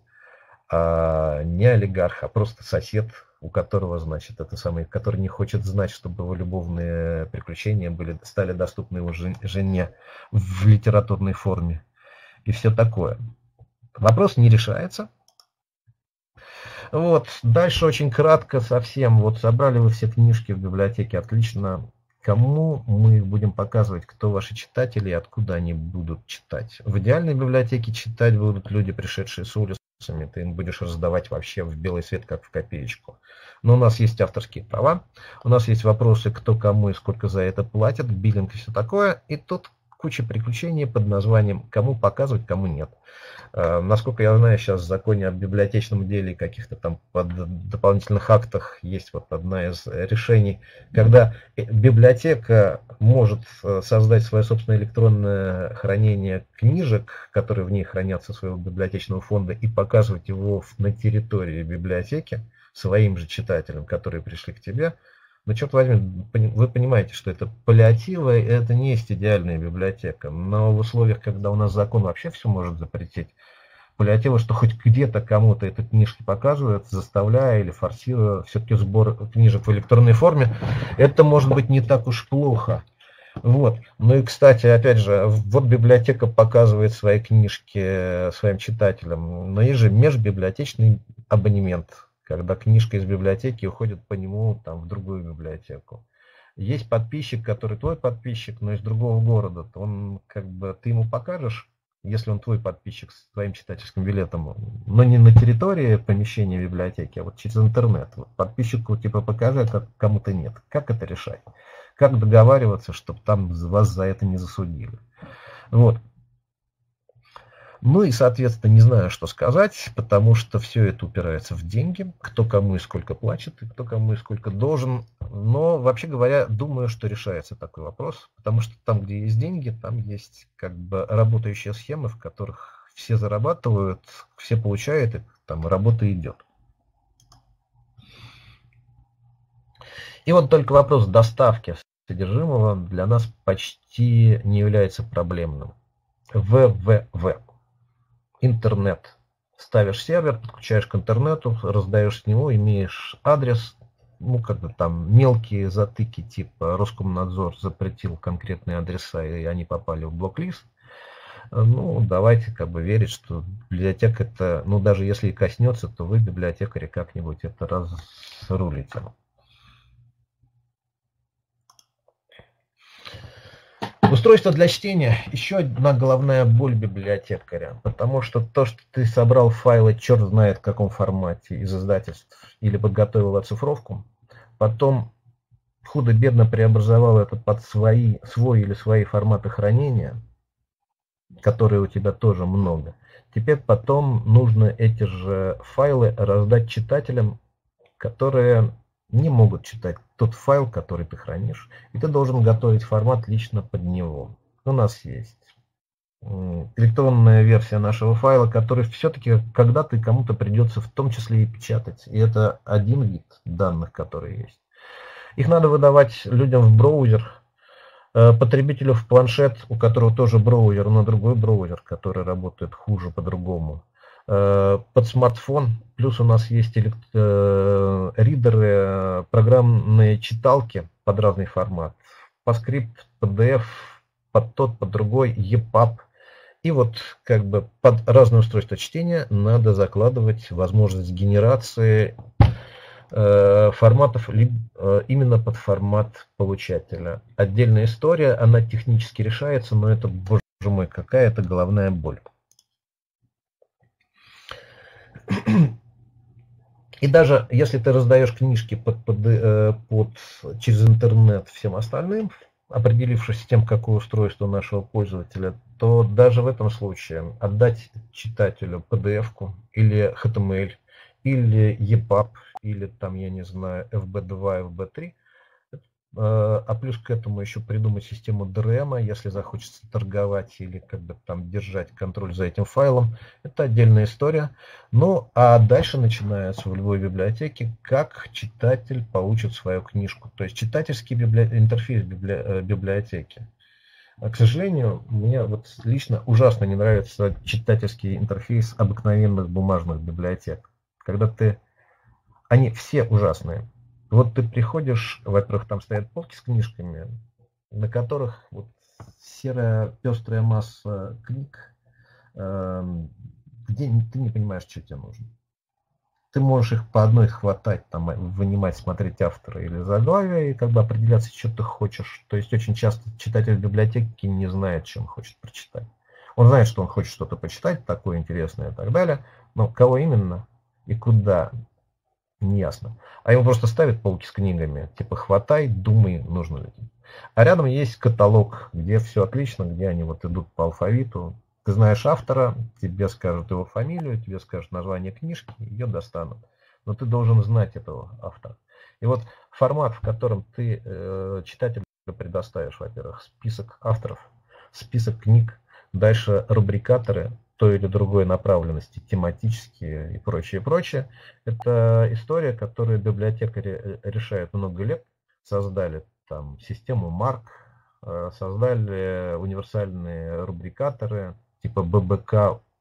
А не олигарх, а просто сосед, у которого, значит, это самый, который не хочет знать, чтобы его любовные приключения стали доступны его жене в литературной форме. И все такое. Вопрос не решается. Вот. Дальше очень кратко совсем. Вот собрали вы все книжки в библиотеке, отлично. Кому мы их будем показывать, кто ваши читатели и откуда они будут читать. В идеальной библиотеке читать будут люди, пришедшие с улицы. Ты им будешь раздавать вообще в белый свет, как в копеечку. Но у нас есть авторские права, у нас есть вопросы, кто кому и сколько за это платят, биллинг и все такое. И тут куча приключений под названием «Кому показывать, кому нет». Насколько я знаю, сейчас в законе о библиотечном деле и каких-то там дополнительных актах есть вот одна из решений, когда библиотека может создать свое собственное электронное хранение книжек, которые в ней хранятся своего библиотечного фонда, и показывать его на территории библиотеки своим же читателям, которые пришли к тебе. Но, черт возьми, вы понимаете, что это паллиатива, и это не есть идеальная библиотека. Но в условиях, когда у нас закон вообще все может запретить, полетело, что хоть где-то кому-то эти книжки показывают, заставляя или форсируя все-таки сбор книжек в электронной форме, это может быть не так уж плохо. Вот. Ну и, кстати, опять же, вот библиотека показывает свои книжки своим читателям, но есть же межбиблиотечный абонемент, когда книжка из библиотеки уходит по нему там, в другую библиотеку. Есть подписчик, который твой подписчик, но из другого города, то он как бы ты ему покажешь, если он твой подписчик с твоим читательским билетом, но не на территории помещения библиотеки, а вот через интернет. Вот подписчику типа покажи, а кому-то нет. Как это решать? Как договариваться, чтобы там вас за это не засудили? Вот. Ну и, соответственно, не знаю, что сказать, потому что все это упирается в деньги, кто кому и сколько платит, и кто кому и сколько должен. Но, вообще говоря, думаю, что решается такой вопрос, потому что там, где есть деньги, там есть как бы работающие схемы, в которых все зарабатывают, все получают, и там работа идет. И вот только вопрос доставки содержимого для нас почти не является проблемным. ВВВ. Интернет. Ставишь сервер, подключаешь к интернету, раздаешь с него, имеешь адрес, ну, как бы там мелкие затыки, типа Роскомнадзор запретил конкретные адреса, и они попали в блок-лист. Ну, давайте как бы верить, что библиотека это, ну, даже если и коснется, то вы, библиотекари, как-нибудь это разрулите. Устройство для чтения – еще одна головная боль библиотекаря, потому что то, что ты собрал файлы, черт знает в каком формате из издательств, или подготовил оцифровку, потом худо-бедно преобразовал это под свой или свои форматы хранения, которые у тебя тоже много. Теперь потом нужно эти же файлы раздать читателям, которые не могут читать тот файл, который ты хранишь, и ты должен готовить формат лично под него. У нас есть электронная версия нашего файла, который все-таки когда-то кому-то придется в том числе и печатать. И это один вид данных, которые есть. Их надо выдавать людям в браузер, потребителю в планшет, у которого тоже браузер, но другой браузер, который работает хуже по-другому. Под смартфон, плюс у нас есть ридеры, программные читалки под разный формат, по скрипт, PDF, под тот, под другой, EPUB. И вот как бы под разные устройства чтения надо закладывать возможность генерации форматов именно под формат получателя. Отдельная история, она технически решается, но это, боже мой, какая это головная боль. И даже если ты раздаешь книжки через интернет всем остальным, определившись с тем, какое устройство нашего пользователя, то даже в этом случае отдать читателю PDF-ку или HTML, или EPUB, или там, я не знаю, FB2, FB3, а плюс к этому еще придумать систему DRM, если захочется торговать или как бы там держать контроль за этим файлом, это отдельная история. Ну, а дальше начинается в любой библиотеке, как читатель получит свою книжку, то есть читательский интерфейс библиотеки. К сожалению, мне вот лично ужасно не нравится читательский интерфейс обыкновенных бумажных библиотек, когда они все ужасные. Вот ты приходишь, во-первых, там стоят полки с книжками, на которых вот серая пестрая масса книг, где ты не понимаешь, что тебе нужно. Ты можешь их по одной хватать, там, вынимать, смотреть автора или заглавие, и как бы определяться, что ты хочешь. То есть очень часто читатель библиотеки не знает, что он хочет прочитать. Он знает, что он хочет что-то почитать, такое интересное и так далее, но кого именно и куда – не ясно. А ему просто ставят полки с книгами, типа хватай, думай, нужно ли. А рядом есть каталог, где все отлично, где они вот идут по алфавиту. Ты знаешь автора, тебе скажут его фамилию, тебе скажут название книжки, ее достанут. Но ты должен знать этого автора. И вот формат, в котором ты читателю предоставишь, во-первых, список авторов, список книг, дальше рубрикаторы той или другой направленности, тематические и прочее, прочее. Это история, которую библиотекари решают много лет. Создали там систему MARC, создали универсальные рубрикаторы типа ББК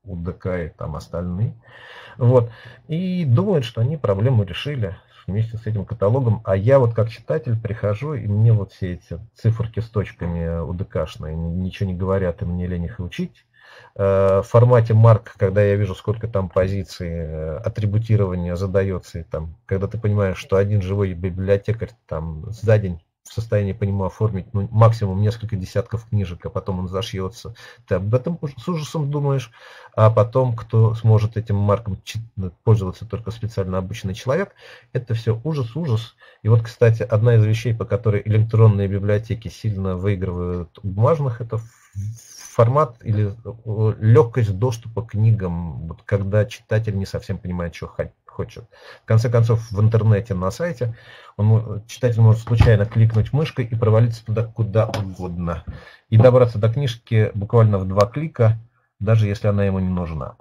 УДК и там остальные. Вот. И думают, что они проблему решили вместе с этим каталогом. А я вот как читатель прихожу, и мне вот все эти циферки с точками УДКшные ничего не говорят, и мне лень их учить. В формате марк, когда я вижу, сколько там позиций атрибутирования задается, и там, когда ты понимаешь, что один живой библиотекарь там за день в состоянии по нему оформить максимум несколько десятков книжек, а потом он зашьется, ты об этом с ужасом думаешь, а потом, кто сможет этим марком пользоваться, только специально обученный человек, это все ужас. И вот, кстати, одна из вещей, по которой электронные библиотеки сильно выигрывают у бумажных, это формат или легкость доступа к книгам, вот когда читатель не совсем понимает, что хочет. В конце концов, в интернете на сайте читатель может случайно кликнуть мышкой и провалиться туда куда угодно. И добраться до книжки буквально в 2 клика, даже если она ему не нужна.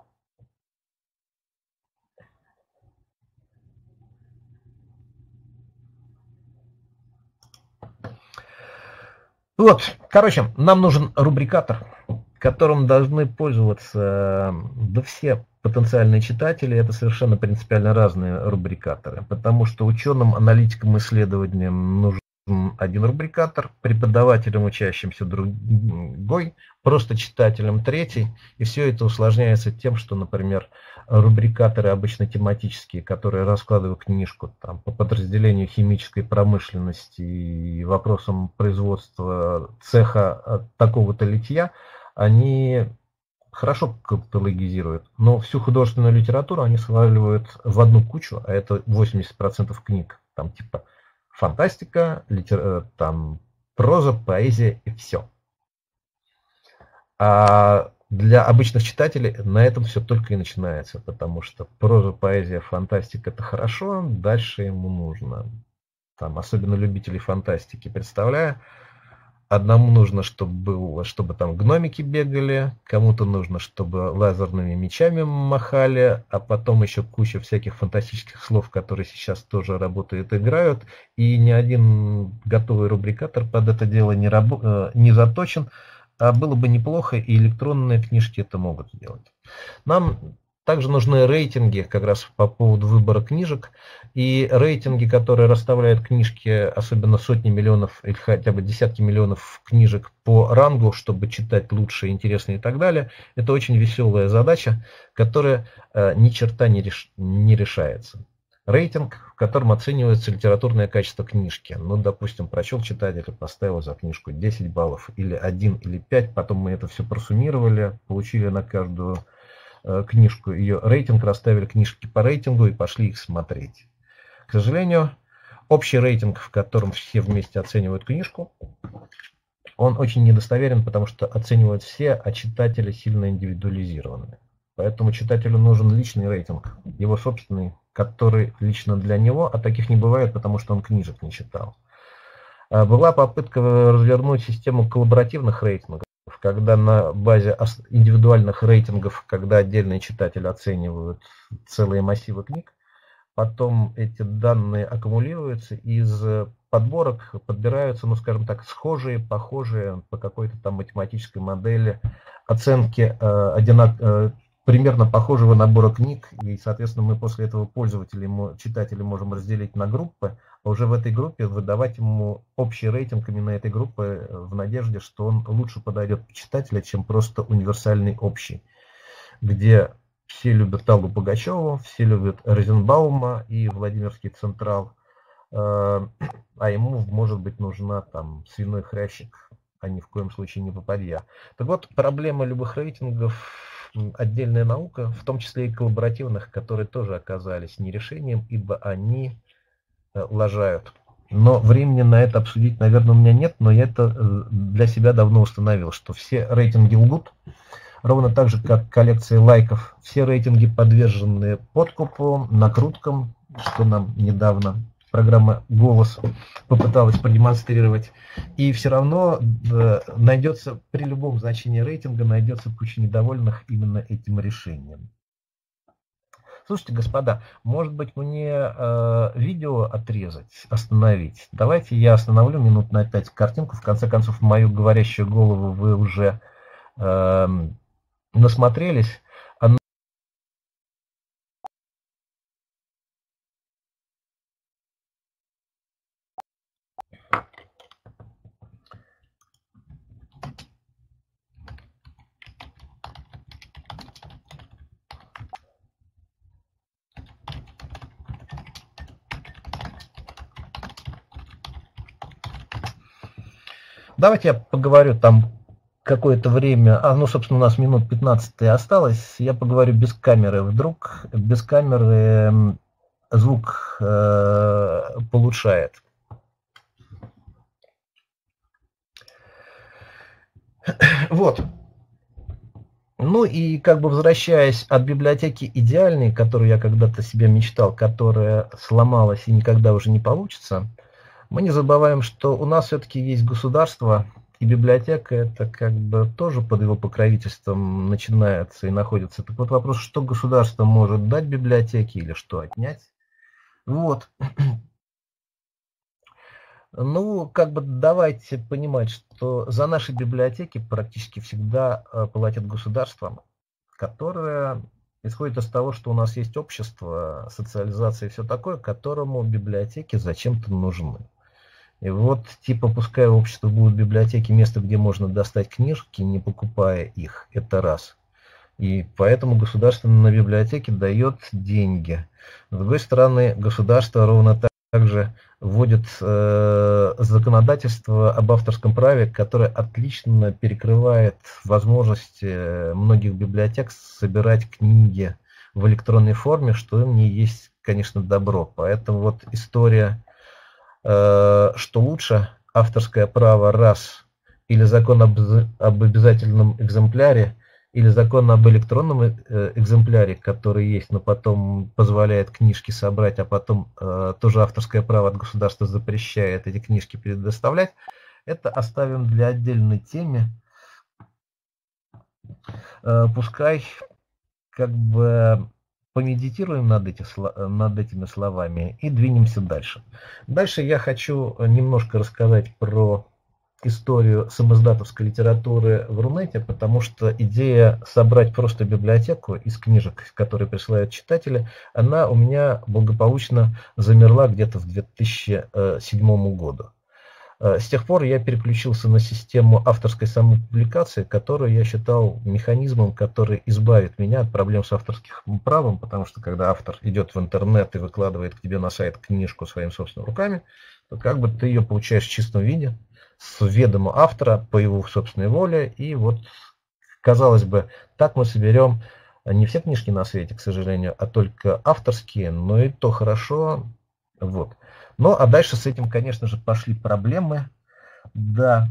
Вот, короче, нам нужен рубрикатор, которым должны пользоваться все потенциальные читатели. Это совершенно принципиально разные рубрикаторы, потому что ученым, аналитикам, исследователям нужен один рубрикатор, преподавателям, учащимся другой, просто читателям третий. И все это усложняется тем, что, например, рубрикаторы обычно тематические, которые раскладывают книжку там, по подразделению химической промышленности и вопросам производства цеха такого-то литья, они хорошо каталогизируют, но всю художественную литературу они сваливают в одну кучу, а это 80% книг. Там типа фантастика, там проза, поэзия и все. А для обычных читателей на этом все только и начинается, потому что проза, поэзия, фантастика — это хорошо, дальше ему нужно. Там, особенно любителей фантастики, представляю, одному нужно, чтобы там гномики бегали, кому-то нужно, чтобы лазерными мечами махали, а потом еще куча всяких фантастических слов, которые сейчас тоже работают и играют, и ни один готовый рубрикатор под это дело не заточен. А было бы неплохо, и электронные книжки это могут сделать. Нам также нужны рейтинги как раз по поводу выбора книжек. И рейтинги, которые расставляют книжки, особенно сотни миллионов или хотя бы десятки миллионов книжек по рангу, чтобы читать лучше, интереснее и так далее, это очень веселая задача, которая ни черта не решается. Рейтинг, в котором оценивается литературное качество книжки. Ну, допустим, прочел читатель, поставил за книжку 10 баллов, или 1, или 5, потом мы это все просуммировали, получили на каждую книжку ее рейтинг, расставили книжки по рейтингу и пошли их смотреть. К сожалению, общий рейтинг, в котором все вместе оценивают книжку, он очень недостоверен, потому что оценивают все, а читатели сильно индивидуализированы. Поэтому читателю нужен личный рейтинг, его собственный, который лично для него, а таких не бывает, потому что он книжек не читал. Была попытка развернуть систему коллаборативных рейтингов, когда на базе индивидуальных рейтингов, когда отдельные читатели оценивают целые массивы книг, потом эти данные аккумулируются, из подборок подбираются, ну скажем так, схожие, похожие по какой-то там математической модели оценки примерно похожего набора книг, и, соответственно, мы после этого читатели можем разделить на группы, а уже в этой группе выдавать ему общий рейтинг именно этой группы в надежде, что он лучше подойдет к читателю, чем просто универсальный общий, где все любят Аллу Пугачеву, все любят Розенбаума и Владимирский Централ, а ему, может быть, нужна там свиной хрящик, а ни в коем случае не попадья. Так вот, проблема любых рейтингов — отдельная наука, в том числе и коллаборативных, которые тоже оказались не решением, ибо они лажают. Но времени на это обсудить, наверное, у меня нет, но я это для себя давно установил, что все рейтинги лгут, ровно так же, как коллекции лайков. Все рейтинги подвержены подкупу, накруткам, что нам недавно программа «Голос» попыталась продемонстрировать. И все равно найдется, при любом значении рейтинга, найдется куча недовольных именно этим решением. Слушайте, господа, может быть, мне видео остановить? Давайте я остановлю минут на 5 картинку. В конце концов, в мою говорящую голову вы уже насмотрелись. Давайте я поговорю там какое-то время, ну, собственно, у нас минут 15 осталось, я поговорю без камеры. Вдруг без камеры звук получает. Вот. Ну и как бы возвращаясь от библиотеки идеальной, которую я когда-то себе мечтал, которая сломалась и никогда уже не получится, мы не забываем, что у нас все-таки есть государство, и библиотека это как бы тоже под его покровительством начинается и находится. Так вот вопрос, что государство может дать библиотеке или что отнять. Вот. Ну, как бы давайте понимать, что за наши библиотеки практически всегда платит государство, которое исходит из того, что у нас есть общество, социализация и все такое, которому библиотеки зачем-то нужны. И вот, типа, пускай у общества будут библиотеки, место, где можно достать книжки, не покупая их, это раз. И поэтому государство на библиотеки дает деньги. С другой стороны, государство ровно так же вводит законодательство об авторском праве, которое отлично перекрывает возможности многих библиотек собирать книги в электронной форме, что не есть, конечно, добро. Поэтому вот история, что лучше авторское право раз, или закон об обязательном экземпляре, или закон об электронном экземпляре, который есть, но потом позволяет книжки собрать, а потом тоже авторское право от государства запрещает эти книжки предоставлять, это оставим для отдельной темы. Пускай как бы помедитируем над этими словами и двинемся дальше. Дальше я хочу немножко рассказать про историю самоиздатовской литературы в Рунете, потому что идея собрать просто библиотеку из книжек, которые присылают читатели, она у меня благополучно замерла где-то в 2007 году. С тех пор я переключился на систему авторской самопубликации, которую я считал механизмом, который избавит меня от проблем с авторским правом, потому что когда автор идет в интернет и выкладывает к тебе на сайт книжку своими собственными руками, то как бы ты ее получаешь в чистом виде, с ведома автора, по его собственной воле, и вот, казалось бы, так мы соберем не все книжки на свете, к сожалению, а только авторские, но и то хорошо, вот. Ну, а дальше с этим, конечно же, пошли проблемы, да,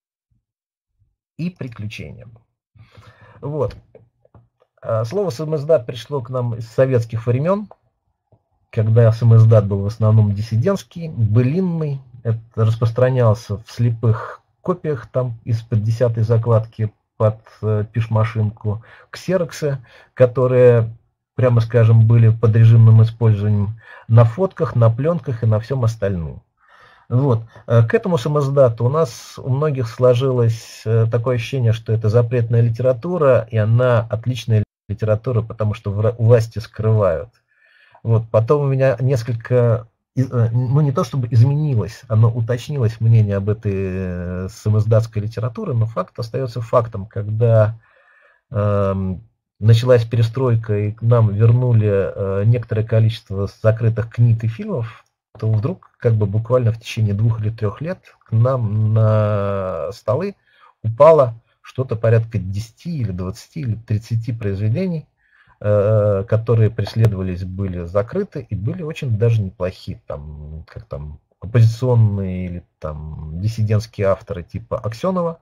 и приключения. Вот. Слово самоиздат пришло к нам из советских времен, когда самоиздат был в основном диссидентский, былинный, это распространялся в слепых копиях, там из-под 10-й закладки под пиш-машинку, ксероксы, которые, прямо скажем, были под режимным использованием на фотках, на пленках и на всем остальном. Вот. К этому самоиздату у нас у многих сложилось такое ощущение, что это запретная литература, и она отличная литература, потому что власти скрывают. Вот. Потом у меня несколько, ну не то чтобы изменилось, оно уточнилось мнение об этой самоиздатской литературе, но факт остается фактом. Когда началась перестройка и к нам вернули некоторое количество закрытых книг и фильмов, то вдруг как бы буквально в течение 2 или 3 лет к нам на столы упало что-то порядка 10 или 20 или 30 произведений, которые преследовались, были закрыты и были очень даже неплохие, там, как там оппозиционные или там диссидентские авторы типа Аксенова,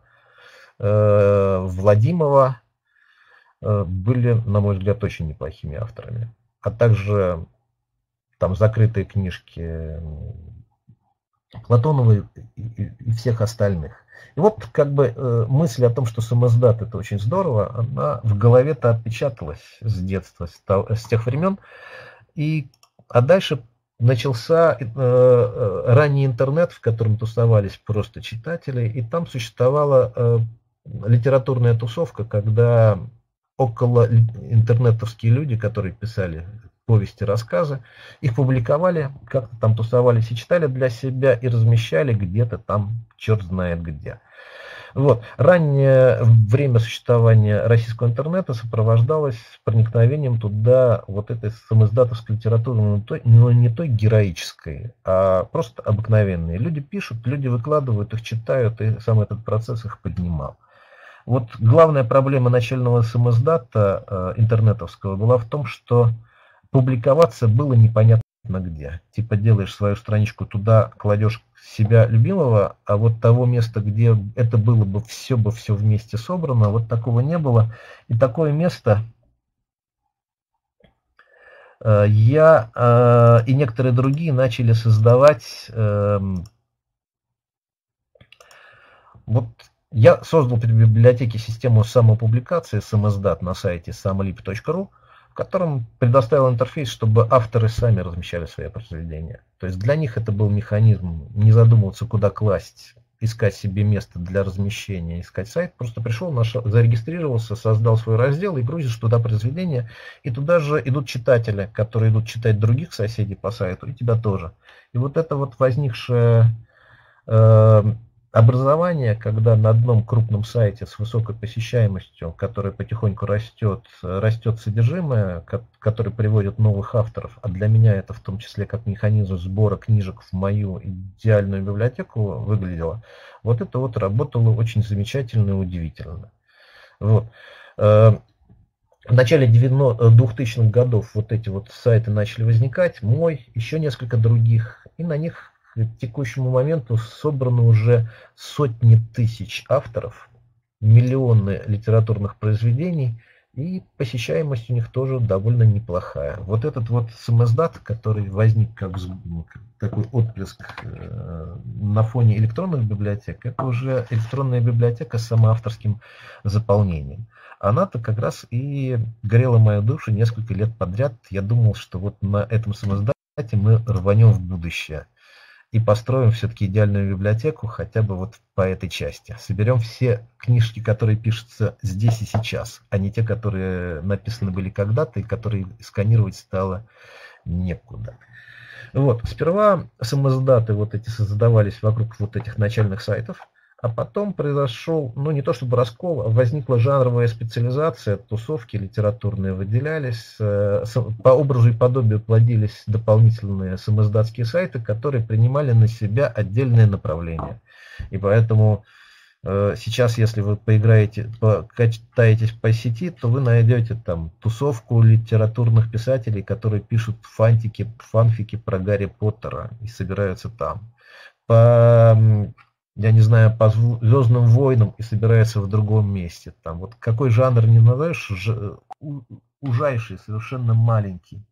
Владимова были, на мой взгляд, очень неплохими авторами, а также там закрытые книжки Платонова и всех остальных. И вот как бы мысль о том, что самоиздат это очень здорово, она в голове-то отпечаталась с детства, с тех времен. А дальше начался ранний интернет, в котором тусовались просто читатели, и там существовала литературная тусовка, когда около интернетовские люди, которые писали повести, рассказы, их публиковали, как-то там тусовались и читали для себя, и размещали где-то там, черт знает где. Вот. Раннее время существования российского интернета сопровождалось проникновением туда вот этой самоиздатовской литературы, но не той героической, а просто обыкновенной. Люди пишут, люди выкладывают, их читают, и сам этот процесс их поднимал. Вот главная проблема начального самоиздата интернетовского была в том, что публиковаться было непонятно где. Типа делаешь свою страничку, туда кладешь себя любимого, а вот того места, где это было бы все вместе собрано, вот такого не было. И такое место я и некоторые другие начали создавать. Вот я создал при библиотеке систему самопубликации самиздат на сайте samlip.ru, в котором предоставил интерфейс, чтобы авторы сами размещали свои произведения. То есть для них это был механизм не задумываться, куда класть, искать себе место для размещения, искать сайт. Просто пришел, зарегистрировался, создал свой раздел и грузишь туда произведения. И туда же идут читатели, которые идут читать других соседей по сайту, и тебя тоже. И вот это вот возникшее образование, когда на одном крупном сайте с высокой посещаемостью, который потихоньку растет содержимое, который приводит новых авторов, а для меня это в том числе как механизм сбора книжек в мою идеальную библиотеку выглядело, вот это вот работало очень замечательно и удивительно. Вот. В начале 2000-х годов вот эти вот сайты начали возникать, мой, еще несколько других, и на них к текущему моменту собраны уже сотни тысяч авторов, миллионы литературных произведений, и посещаемость у них тоже довольно неплохая. Вот этот вот самиздат, который возник как такой отблеск на фоне электронных библиотек, это уже электронная библиотека с самоавторским заполнением. Она-то как раз и грела мою душу несколько лет подряд. Я думал, что вот на этом самиздате мы рванем в будущее и построим все-таки идеальную библиотеку хотя бы вот по этой части. Соберем все книжки, которые пишутся здесь и сейчас, а не те, которые написаны были когда-то и которые сканировать стало некуда. Вот. Сперва самиздаты вот эти создавались вокруг вот этих начальных сайтов, а потом произошел, ну не то чтобы раскол, а возникла жанровая специализация, тусовки литературные выделялись, по образу и подобию плодились дополнительные самиздатские сайты, которые принимали на себя отдельные направления. И поэтому сейчас, если вы покатаетесь по сети, то вы найдете там тусовку литературных писателей, которые пишут фанфики про Гарри Поттера и собираются там. Я не знаю, по Звездным войнам и собирается в другом месте. Там вот какой жанр не назовешь, ужайший, совершенно маленький.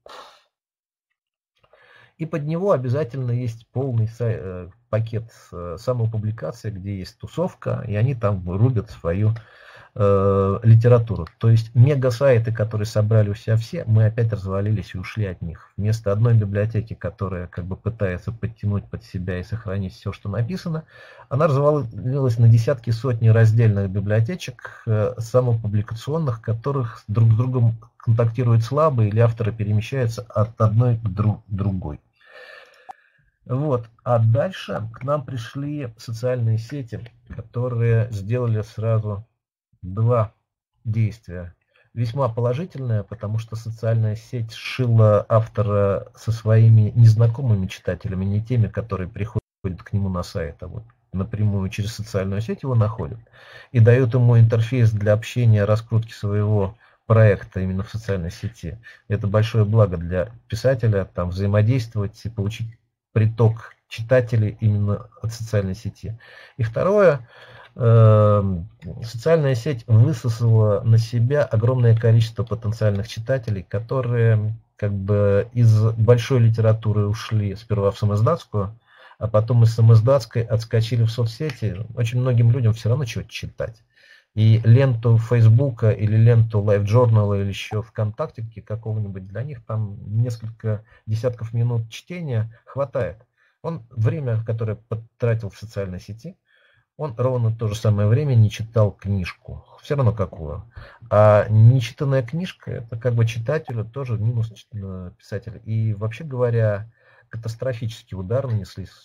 И под него обязательно есть полный пакет самопубликации, где есть тусовка, и они там рубят свою литературу. То есть мега-сайты, которые собрали у себя все, мы опять развалились и ушли от них. Вместо одной библиотеки, которая как бы пытается подтянуть под себя и сохранить все, что написано, она развалилась на десятки, сотни раздельных библиотечек самопубликационных, которых друг с другом контактируют слабо или авторы перемещаются от одной к другой. Вот. А дальше к нам пришли социальные сети, которые сделали сразу два действия. Весьма положительное, потому что социальная сеть сшила автора со своими незнакомыми читателями, не теми, которые приходят к нему на сайт, а вот напрямую через социальную сеть его находят. И дают ему интерфейс для общения, раскрутки своего проекта именно в социальной сети. Это большое благо для писателя, там взаимодействовать и получить приток читателей именно от социальной сети. И второе, социальная сеть высосала на себя огромное количество потенциальных читателей, которые как бы из большой литературы ушли сперва в самиздатскую, а потом из самиздатской отскочили в соцсети. Очень многим людям все равно чего-то читать. И ленту Фейсбука или ленту LiveJournal или еще ВКонтакте какого-нибудь, для них там несколько десятков минут чтения хватает. Он время, которое потратил в социальной сети, он ровно то же самое время не читал книжку. Все равно какую. А нечитанная книжка, это как бы читателю тоже минус писателя. И вообще говоря, катастрофический удар нанесли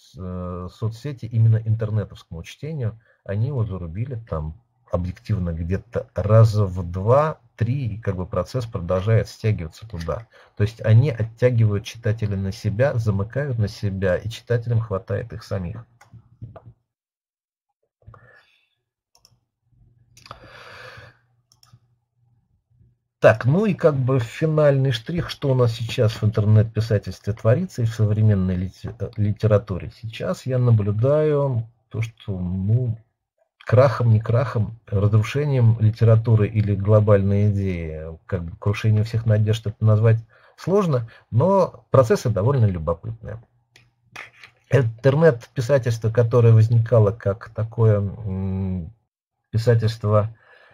соцсети именно интернетовскому чтению, они его зарубили там объективно где-то раза в 2-3, и как бы процесс продолжает стягиваться туда. То есть они оттягивают читателя на себя, замыкают на себя, и читателям хватает их самих. Так, ну и как бы финальный штрих, что у нас сейчас в интернет-писательстве творится и в современной литературе. Сейчас я наблюдаю то, что, ну, крахом, не крахом, разрушением литературы или глобальной идеи, как бы крушение всех надежд это назвать сложно, но процессы довольно любопытные. Интернет-писательство, которое возникало как такое писательство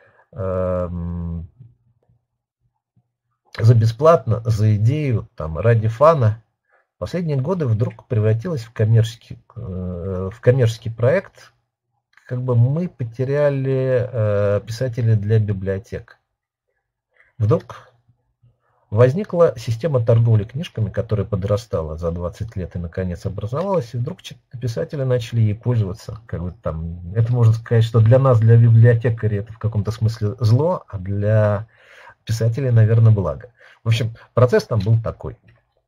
за бесплатно, за идею, там, ради фана, в последние годы вдруг превратилось в коммерческий проект. Как бы мы потеряли писателей для библиотек. Вдруг возникла система торговли книжками, которая подрастала за 20 лет и наконец образовалась, и вдруг писатели начали ей пользоваться. Как бы там, это можно сказать, что для нас, для библиотекарей, это в каком-то смысле зло, а для писателей, наверное, благо. В общем, процесс там был такой.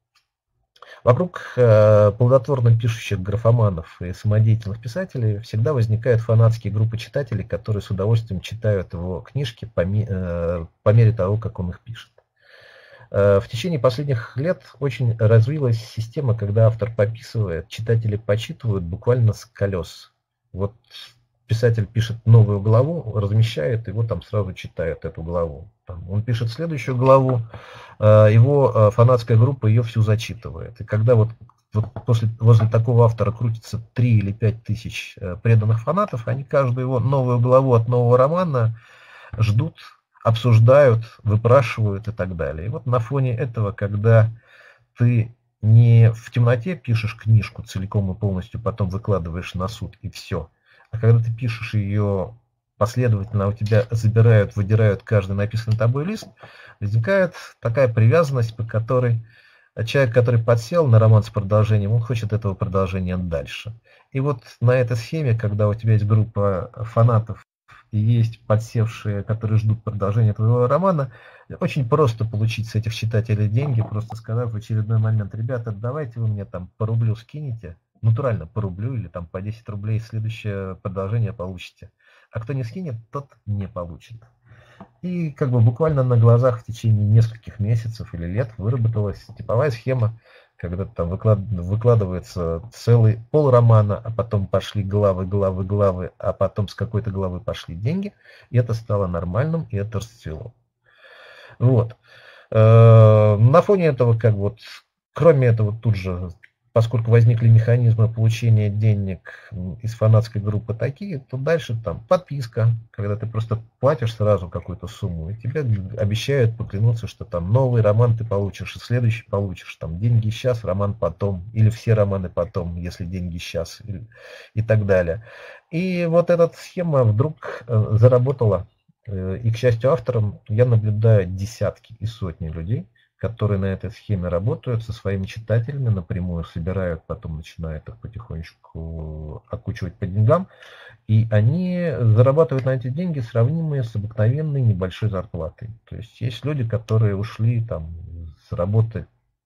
Вокруг плодотворно пишущих графоманов и самодеятельных писателей всегда возникают фанатские группы читателей, которые с удовольствием читают его книжки по мере того, как он их пишет. В течение последних лет очень развилась система, когда автор пописывает, читатели почитывают буквально с колес. Вот писатель пишет новую главу, размещает, его там сразу читают эту главу. Он пишет следующую главу, его фанатская группа ее всю зачитывает. И когда вот возле такого автора крутится 3 или 5 тысяч преданных фанатов, они каждую его новую главу от нового романа ждут, обсуждают, выпрашивают и так далее. И вот на фоне этого, когда ты не в темноте пишешь книжку целиком и полностью, потом выкладываешь на суд и все, а когда ты пишешь ее последовательно, у тебя забирают, выдирают каждый написанный тобой лист, возникает такая привязанность, по которой человек, который подсел на роман с продолжением, он хочет этого продолжения дальше. И вот на этой схеме, когда у тебя есть группа фанатов и есть подсевшие, которые ждут продолжения твоего романа, очень просто получить с этих читателей деньги, просто сказав в очередной момент: ребята, давайте вы мне там по рублю скинете, натурально по рублю или там по 10 рублей, следующее продолжение получите. А кто не скинет, тот не получит. И как бы буквально на глазах в течение нескольких месяцев или лет выработалась типовая схема, когда там выкладывается целый полромана, а потом пошли главы, а потом с какой-то главы пошли деньги, и это стало нормальным, и это расцвело. Вот. На фоне этого, как вот, кроме этого, тут же, поскольку возникли механизмы получения денег из фанатской группы такие, то дальше там подписка, когда ты просто платишь сразу какую-то сумму, и тебе обещают поклянуться, что там новый роман ты получишь, и следующий получишь, там деньги сейчас, роман потом, или все романы потом, если деньги сейчас, и так далее. И вот эта схема вдруг заработала, и, к счастью, авторам я наблюдаю десятки и сотни людей, которые на этой схеме работают со своими читателями, напрямую собирают, потом начинают их потихонечку окучивать по деньгам, и они зарабатывают на эти деньги, сравнимые с обыкновенной небольшой зарплатой. То есть есть люди, которые ушли там с работы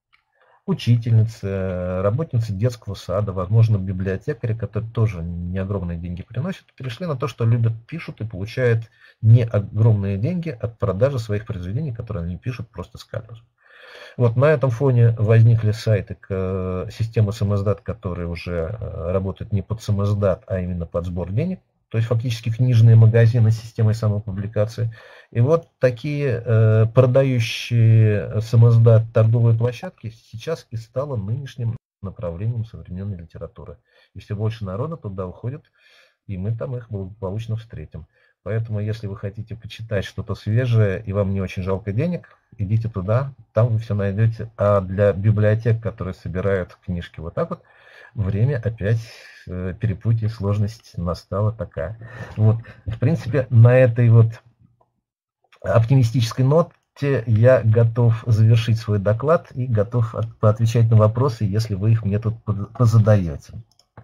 учительницы, работницы детского сада, возможно, библиотекари, которые тоже не огромные деньги приносят, перешли на то, что любят, пишут и получают не огромные деньги от продажи своих произведений, которые они пишут просто с колес. Вот на этом фоне возникли сайты системы самиздат, которые уже работают не под самиздат, а именно под сбор денег. То есть фактически книжные магазины с системой самопубликации. И вот такие продающие самиздат торговые площадки сейчас и стало нынешним направлением современной литературы. И все больше народа туда уходит, и мы там их благополучно встретим. Поэтому, если вы хотите почитать что-то свежее и вам не очень жалко денег, идите туда, там вы все найдете. А для библиотек, которые собирают книжки вот так вот, время опять перепутье, сложность настала такая. Вот, в принципе, на этой вот оптимистической ноте я готов завершить свой доклад и готов поотвечать на вопросы, если вы их мне тут позадаете.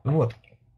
Вот.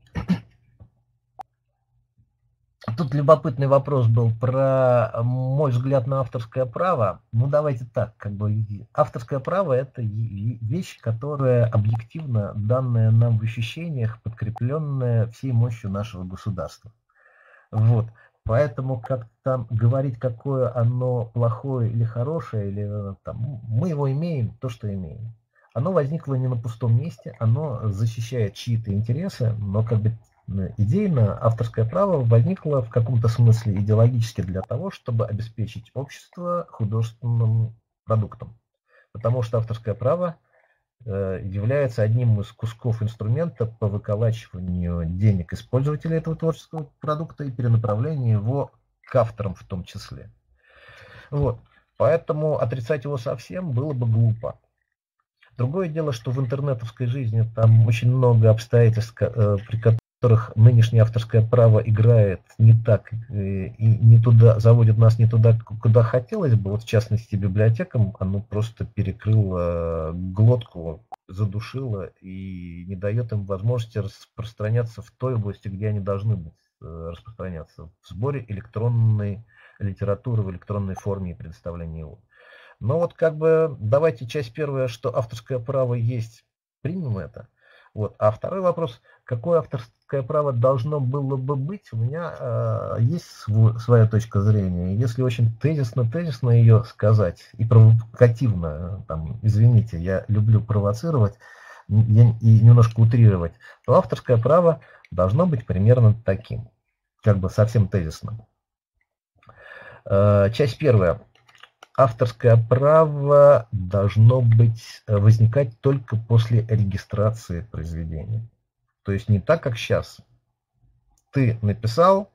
Тут любопытный вопрос был про мой взгляд на авторское право. Ну, давайте так, как бы авторское право – это вещь, которая объективно данная нам в ощущениях, подкрепленная всей мощью нашего государства. Вот. Поэтому как там говорить, какое оно плохое или хорошее, или там, мы его имеем, то, что имеем. Оно возникло не на пустом месте, оно защищает чьи-то интересы, но как бы идейно авторское право возникло в каком-то смысле идеологически для того, чтобы обеспечить общество художественным продуктом. Потому что авторское право является одним из кусков инструмента по выколачиванию денег из пользователей этого творческого продукта и перенаправлению его к авторам в том числе. Вот. Поэтому отрицать его совсем было бы глупо. Другое дело, что в интернетовской жизни там очень много обстоятельств, при которых нынешнее авторское право играет не так и не туда, заводит нас не туда, куда хотелось бы. Вот в частности библиотекам оно просто перекрыло глотку, задушило и не дает им возможности распространяться в той области, где они должны быть распространяться, в сборе электронной литературы в электронной форме и предоставлении его. Но вот как бы давайте часть первая, что авторское право есть, примем это. Вот. А второй вопрос, какое авторское право должно было бы быть, у меня есть своя точка зрения. Если очень тезисно ее сказать и провокативно, там, извините, я люблю провоцировать и немножко утрировать, то авторское право должно быть примерно таким, как бы совсем тезисно. Часть первая. Авторское право должно возникать только после регистрации произведения. То есть не так, как сейчас. Ты написал,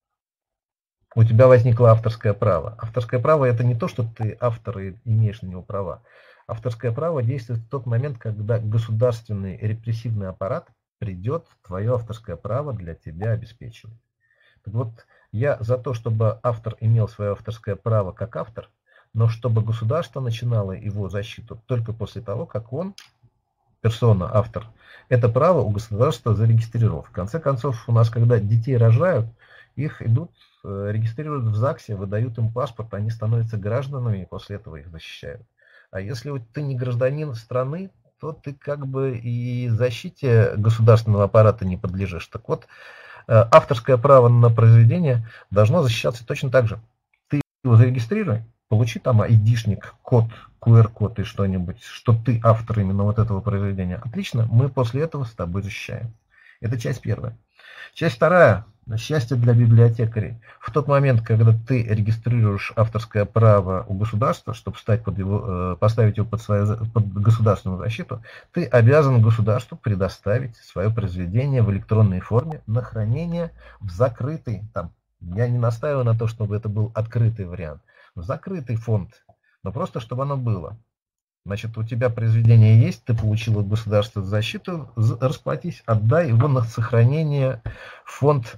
у тебя возникло авторское право. Авторское право – это не то, что ты автор и имеешь на него права. Авторское право действует в тот момент, когда государственный репрессивный аппарат придет твое авторское право для тебя обеспечивать. Так вот, я за то, чтобы автор имел свое авторское право как автор, но чтобы государство начинало его защиту только после того, как он, персона, автор, это право у государства зарегистрировал. В конце концов, у нас, когда детей рожают, их идут, регистрируют в ЗАГСе, выдают им паспорт, они становятся гражданами и после этого их защищают. А если ты не гражданин страны, то ты как бы и защите государственного аппарата не подлежишь. Так вот, авторское право на произведение должно защищаться точно так же. Ты его зарегистрируй, получи там айдишник, код, QR-код и что-нибудь, что ты автор именно вот этого произведения. Отлично, мы после этого с тобой защищаем. Это часть первая. Часть вторая. Счастье для библиотекарей. В тот момент, когда ты регистрируешь авторское право у государства, чтобы поставить его под государственную защиту, ты обязан государству предоставить свое произведение в электронной форме на хранение в закрытый, там, я не настаиваю на то, чтобы это был открытый вариант, в закрытый фонд, но просто чтобы оно было. Значит, у тебя произведение есть, ты получил от государства защиту, расплатись, отдай его на сохранение в фонд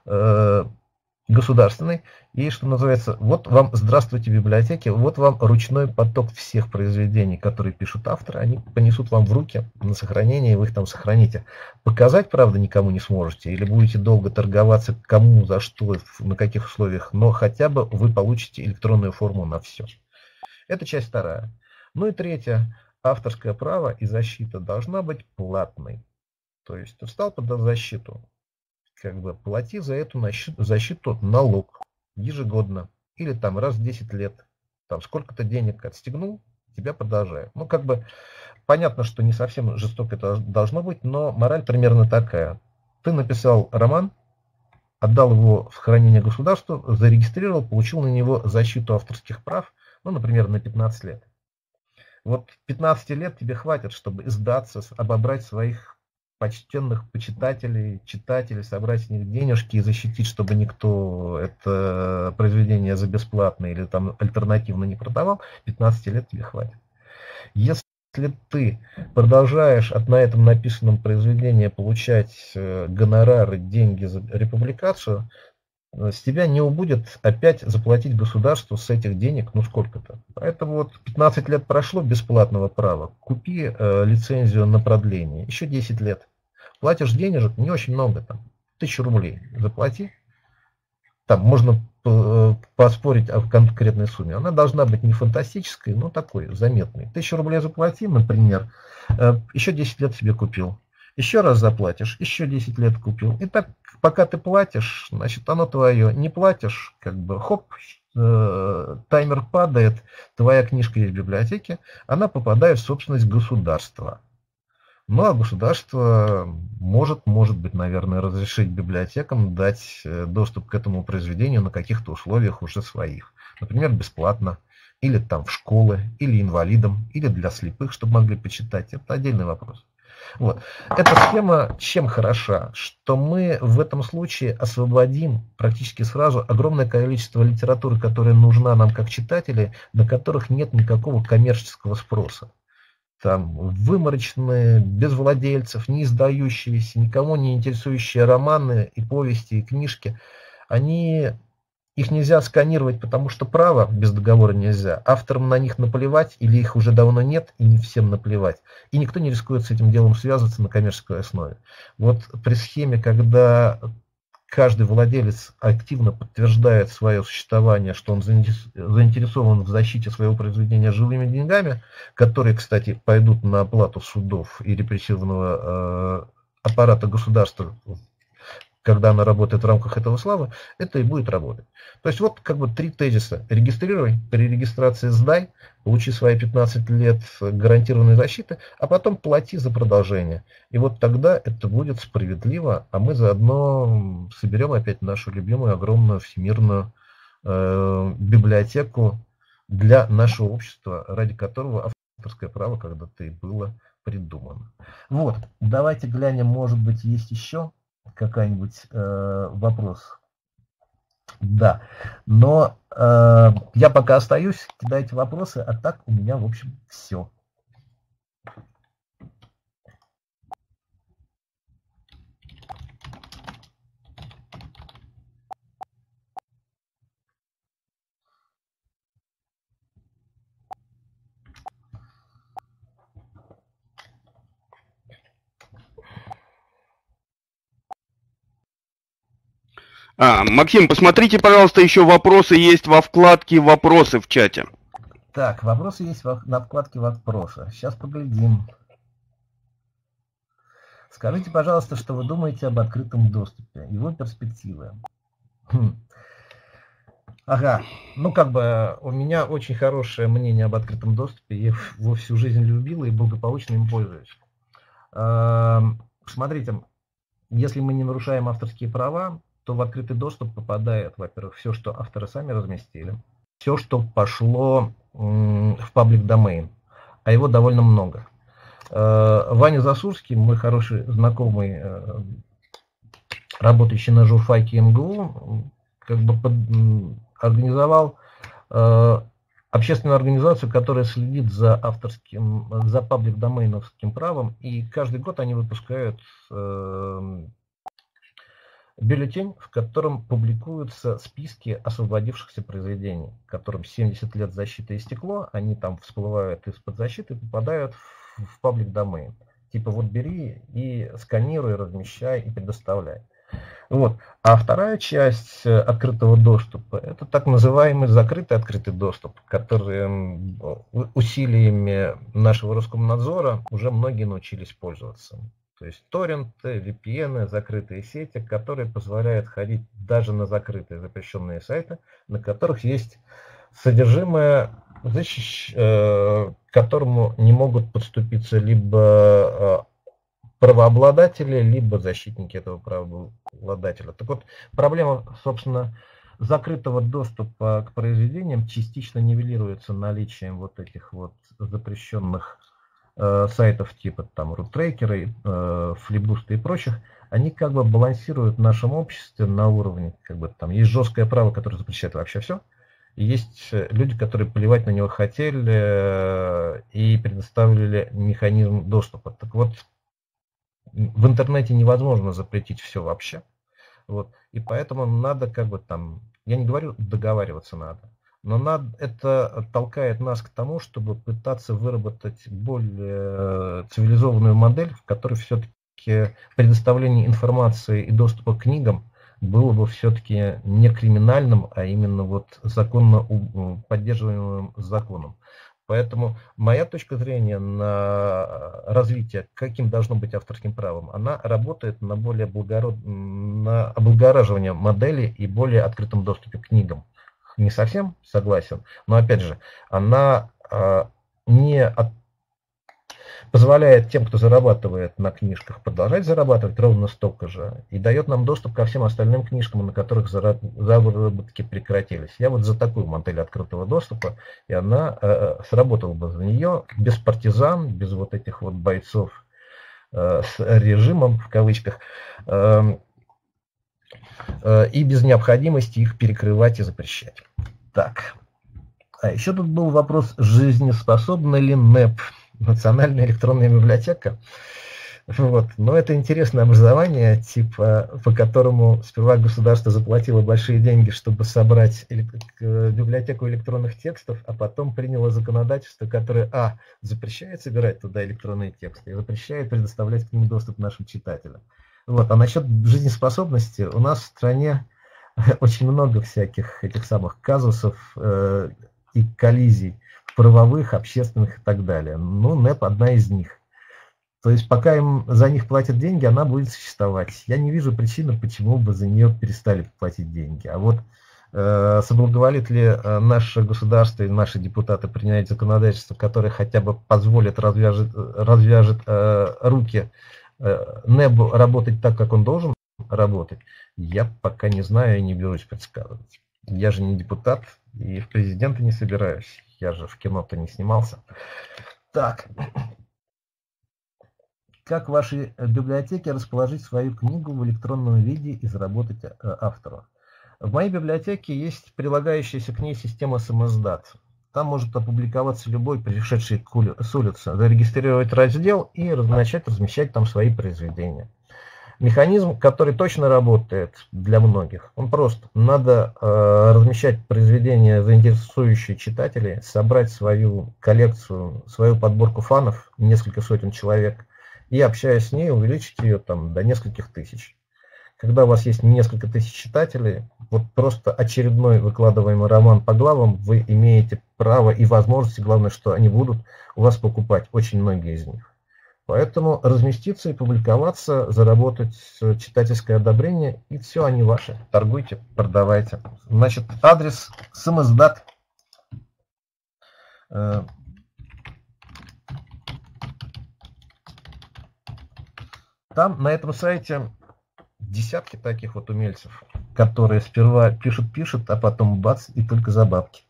государственный. И, что называется, вот вам, здравствуйте, библиотеки, вот вам ручной поток всех произведений, которые пишут авторы, они понесут вам в руки на сохранение, и вы их там сохраните. Показать, правда, никому не сможете, или будете долго торговаться, кому, за что, на каких условиях, но хотя бы вы получите электронную форму на все. Это часть вторая. Ну и третье, авторское право и защита должна быть платной. То есть ты встал под защиту, как бы плати за эту защиту налог ежегодно или там раз в 10 лет. Там сколько-то денег отстегнул, тебя продолжают. Ну как бы понятно, что не совсем жестоко это должно быть, но мораль примерно такая. Ты написал роман, отдал его в хранение государству, зарегистрировал, получил на него защиту авторских прав, ну, например, на 15 лет. Вот 15 лет тебе хватит, чтобы издаться, обобрать своих почтенных почитателей, читателей, собрать с них денежки и защитить, чтобы никто это произведение за бесплатно или там альтернативно не продавал. 15 лет тебе хватит. Если ты продолжаешь на этом написанном произведении получать гонорары, деньги за републикацию, с тебя не убудет опять заплатить государству с этих денег, ну сколько-то. Поэтому вот 15 лет прошло бесплатного права, купи лицензию на продление, еще 10 лет. платишь денежек, не очень много, там, 1000 рублей заплати. Там можно поспорить о конкретной сумме. Она должна быть не фантастической, но такой, заметной. 1000 рублей заплати, например, еще 10 лет себе купил. Еще раз заплатишь, еще 10 лет купил. И так, пока ты платишь, значит, оно твое. Не платишь, как бы, хоп, таймер падает, твоя книжка есть в библиотеке, она попадает в собственность государства. Ну, а государство может быть, наверное, разрешить библиотекам дать доступ к этому произведению на каких-то условиях уже своих. Например, бесплатно, или там в школы, или инвалидам, или для слепых, чтобы могли почитать. Это отдельный вопрос. Вот. Эта схема чем хороша? Что мы в этом случае освободим практически сразу огромное количество литературы, которая нужна нам как читатели, на которых нет никакого коммерческого спроса. Там выморочные, без владельцев, не издающиеся, никому не интересующие романы и повести, и книжки, их нельзя сканировать, потому что право без договора нельзя. Авторам на них наплевать, или их уже давно нет, и не всем наплевать. И никто не рискует с этим делом связываться на коммерческой основе. Вот при схеме, когда каждый владелец активно подтверждает свое существование, что он заинтересован в защите своего произведения живыми деньгами, которые, кстати, пойдут на оплату судов и репрессивного аппарата государства, когда она работает в рамках этого слава, это и будет работать. То есть вот как бы 3 тезиса. Регистрируй, при регистрации сдай, получи свои 15 лет гарантированной защиты, а потом плати за продолжение. И вот тогда это будет справедливо, а мы заодно соберем опять нашу любимую, огромную, всемирную библиотеку для нашего общества, ради которого авторское право когда-то и было придумано. Вот, давайте глянем, может быть, есть еще какой-нибудь вопрос. Да, но я пока остаюсь, кидайте вопросы, а так у меня, в общем, все. Максим, посмотрите, пожалуйста, еще вопросы есть во вкладке «Вопросы» в чате. Так, вопросы есть на вкладке «Вопросы». Сейчас поглядим. Скажите, пожалуйста, что вы думаете об открытом доступе, его перспективы. Ага, ну как бы у меня очень хорошее мнение об открытом доступе, я его всю жизнь любил и благополучно им пользуюсь. Смотрите, если мы не нарушаем авторские права, то в открытый доступ попадает, во-первых, все, что авторы сами разместили, все, что пошло в паблик domain, а его довольно много. Ваня Засурский, мой хороший знакомый, работающий на журфаке МГУ, как бы организовал общественную организацию, которая следит за паблик домейновским правом, и каждый год они выпускают бюллетень, в котором публикуются списки освободившихся произведений, которым 70 лет защиты истекло, они там всплывают из-под защиты и попадают в паблик домен. Типа вот бери и сканируй, размещай и предоставляй. Вот. А вторая часть открытого доступа — это так называемый закрытый открытый доступ, который усилиями нашего Роскомнадзора уже многие научились пользоваться. То есть торренты, VPN, закрытые сети, которые позволяют ходить даже на закрытые запрещенные сайты, на которых есть содержимое, к которому не могут подступиться либо правообладатели, либо защитники этого правообладателя. Так вот, проблема, собственно, закрытого доступа к произведениям частично нивелируется наличием вот этих вот запрещенных сайтов типа там RootRaker, Флибуста и прочих. Они как бы балансируют в нашем обществе на уровне, как бы там есть жесткое право, которое запрещает вообще все, и есть люди, которые плевать на него хотели и предоставили механизм доступа. Так вот, в интернете невозможно запретить все вообще. Вот. И поэтому надо как бы там, я не говорю договариваться надо, но это толкает нас к тому, чтобы пытаться выработать более цивилизованную модель, в которой все-таки все-таки предоставление информации и доступа к книгам было бы все-таки не криминальным, а именно вот законно поддерживаемым законом. Поэтому моя точка зрения на развитие, каким должно быть авторским правом, она работает на более на облагораживание модели и более открытом доступе к книгам. Не совсем согласен, но опять же, она позволяет тем, кто зарабатывает на книжках, продолжать зарабатывать ровно столько же и дает нам доступ ко всем остальным книжкам, на которых заработки прекратились. Я вот за такую модель открытого доступа, и она сработала бы за нее без партизан, без вот этих вот бойцов с режимом, в кавычках, и без необходимости их перекрывать и запрещать. Так, а еще тут был вопрос, жизнеспособна ли НЭП, Национальная электронная библиотека. Вот. Но это интересное образование, типа, по которому сперва государство заплатило большие деньги, чтобы собрать библиотеку электронных текстов, а потом приняло законодательство, которое, запрещает собирать туда электронные тексты и запрещает предоставлять к ним доступ нашим читателям. Вот. А насчет жизнеспособности, у нас в стране очень много всяких этих самых казусов и коллизий правовых, общественных и так далее. Ну, НЭП одна из них. То есть пока им за них платят деньги, она будет существовать. Я не вижу причины, почему бы за нее перестали платить деньги. А вот соблаговолит ли наше государство и наши депутаты принять законодательство, которое хотя бы позволит, развяжет руки НЭПу работать так, как он должен работать, я пока не знаю и не берусь предсказывать. Я же не депутат и в президенты не собираюсь. Я же в кино-то не снимался. Так. Как в вашей библиотеке расположить свою книгу в электронном виде и заработать автору? В моей библиотеке есть прилагающаяся к ней система самоздат. Там может опубликоваться любой, пришедший с улицы, зарегистрировать раздел и начать размещать там свои произведения. Механизм, который точно работает для многих, он прост. Надо размещать произведения, заинтересующие читателей, собрать свою коллекцию, свою подборку фанов, несколько сотен человек, и, общаясь с ней, увеличить ее там до нескольких тысяч. Когда у вас есть несколько тысяч читателей, вот просто очередной выкладываемый роман по главам, вы имеете право и возможности, главное, что они будут у вас покупать, очень многие из них. Поэтому разместиться и публиковаться, заработать читательское одобрение, и все, они ваши. Торгуйте, продавайте. Значит, адрес самоздат. Там на этом сайте десятки таких вот умельцев, которые сперва пишут, а потом бац, и только за бабки.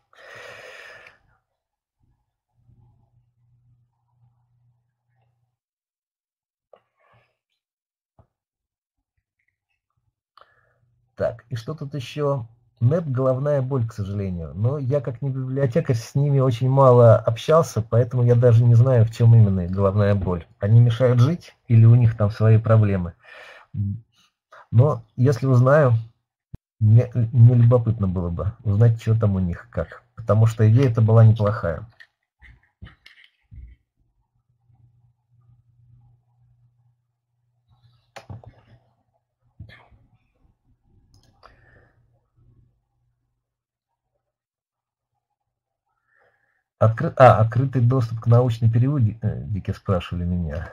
Так, и что тут еще? НЭП — головная боль, к сожалению. Но я, как не библиотекарь, с ними очень мало общался, поэтому я даже не знаю, в чем именно головная боль. Они мешают жить или у них там свои проблемы? Но если узнаю, мне любопытно было бы узнать, что там у них, как. Потому что идея эта была неплохая. Открытый доступ к научной периодике, спрашивали меня.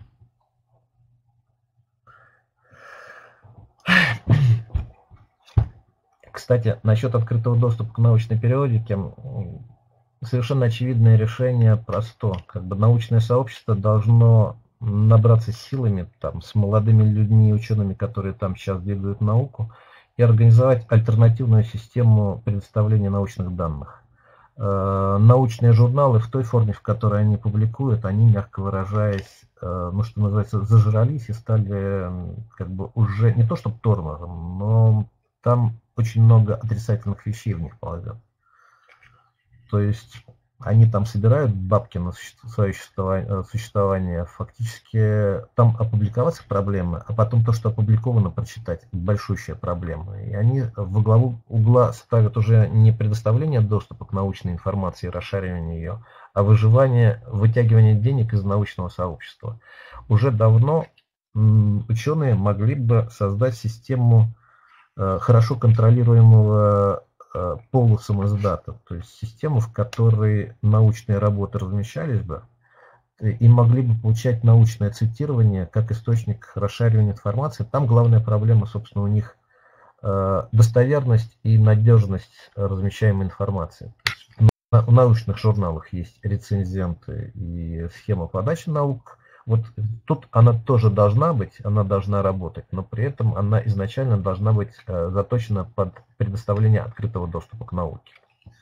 Кстати, насчет открытого доступа к научной периодике, совершенно очевидное решение просто. Как бы научное сообщество должно набраться силами там, с молодыми людьми и учеными, которые там сейчас двигают науку, и организовать альтернативную систему предоставления научных данных. Научные журналы в той форме, в которой они публикуют, они, мягко выражаясь, ну, что называется, зажрались и стали как бы уже не то чтобы тормозом, но там очень много отрицательных вещей в них полагают. То есть они там собирают бабки на свое существование, фактически там опубликоваться проблемы, а потом то, что опубликовано, прочитать, большущая проблема. И они во главу угла ставят уже не предоставление доступа к научной информации и расшаривание ее, а выживание, вытягивание денег из научного сообщества. Уже давно ученые могли бы создать систему хорошо контролируемого полусамоздата, то есть систему, в которой научные работы размещались бы и могли бы получать научное цитирование как источник расшаривания информации. Там главная проблема, собственно, у них достоверность и надежность размещаемой информации. В научных журналах есть рецензенты и схема подачи наук. Вот тут она тоже должна быть, она должна работать, но при этом она изначально должна быть заточена под предоставление открытого доступа к науке.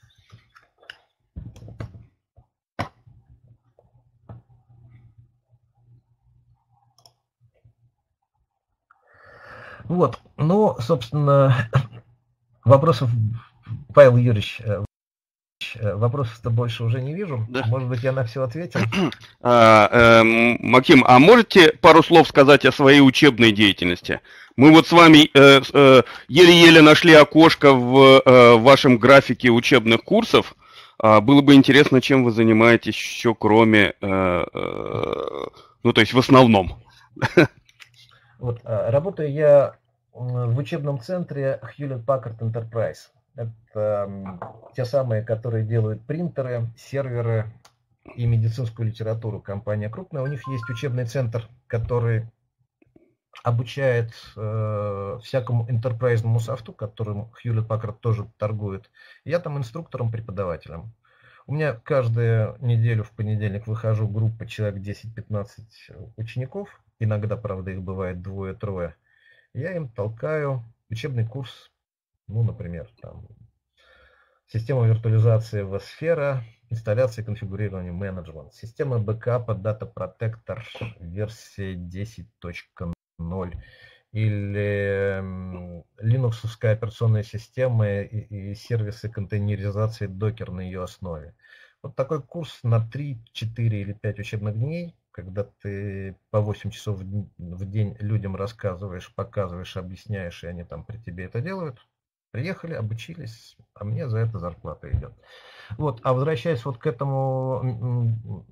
Вот, ну, собственно, вопросов, Павел Юрьевич, вопросов-то больше уже не вижу. Да. Может быть, я на все ответил. Максим, а можете пару слов сказать о своей учебной деятельности? Мы вот с вами еле-еле нашли окошко в вашем графике учебных курсов. Было бы интересно, чем вы занимаетесь еще кроме, ну, то есть в основном. Вот, работаю я в учебном центре Hewlett Packard Enterprise. Это те самые, которые делают принтеры, серверы и медицинскую литературу. Компания крупная. У них есть учебный центр, который обучает всякому enterprise-ному софту, которым Hewlett Packard тоже торгует. Я там инструктором-преподавателем. У меня каждую неделю в понедельник выхожу группа человек 10-15 учеников. Иногда, правда, их бывает 2-3. Я им толкаю учебный курс. Ну, например, там, система виртуализации vSphere, инсталляция и конфигурирование менеджмент, система бэкапа Data Protector версия 10.0 или линуксовская операционная система и сервисы контейнеризации Docker на ее основе. Вот такой курс на 3, 4 или 5 учебных дней, когда ты по 8 часов в день людям рассказываешь, показываешь, объясняешь, и они там при тебе это делают. Приехали, обучились, а мне за это зарплата идет. Вот, а возвращаясь вот к этому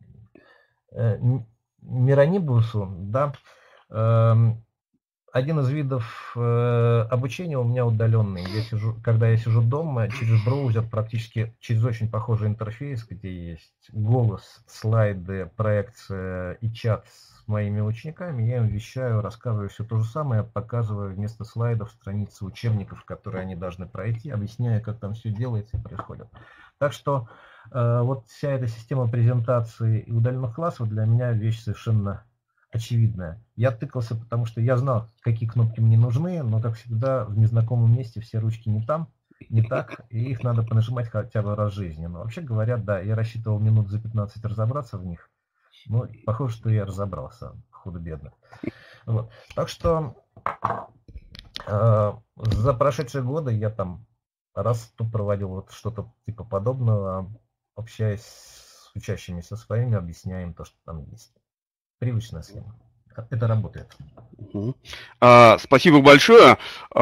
Миронибусу, да, один из видов обучения у меня удаленный. Когда я сижу дома, через браузер, практически через очень похожий интерфейс, где есть голос, слайды, проекция и чат с моими учениками, я им вещаю, рассказываю все то же самое, показываю вместо слайдов страницы учебников, которые они должны пройти, объясняю, как там все делается и происходит. Так что вот вся эта система презентации и удаленных классов для меня вещь совершенно очевидная. Я тыкался, потому что я знал, какие кнопки мне нужны, но, как всегда, в незнакомом месте все ручки не там, не так, и их надо понажимать хотя бы раз в жизни. Но вообще говоря, да, я рассчитывал минут за 15 разобраться в них. Ну, похоже, что я разобрался худо-бедно. Вот. Так что за прошедшие годы я там раз тут проводил вот что-то типа подобного, общаясь с учащимися своими, объясняем то, что там есть. Привычная схема. Это работает. Спасибо большое.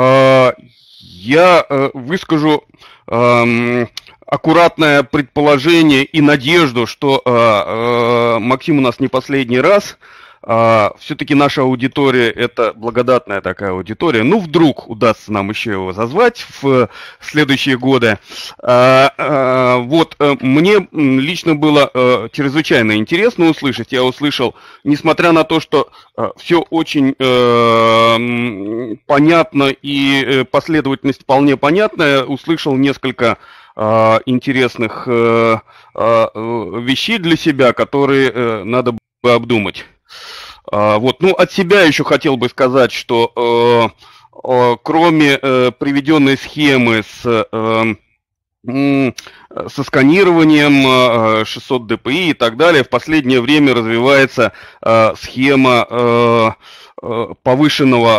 Я выскажу аккуратное предположение и надежду, что Максим у нас не последний раз. Все-таки наша аудитория – это благодатная такая аудитория. Ну, вдруг удастся нам еще его зазвать в следующие годы. Вот, мне лично было чрезвычайно интересно услышать. Я услышал, несмотря на то, что все очень понятно и последовательность вполне понятная, услышал несколько интересных вещей для себя, которые надо бы обдумать. Вот, ну, от себя еще хотел бы сказать, что кроме приведенной схемы со сканированием 600 dpi и так далее, в последнее время развивается схема повышенного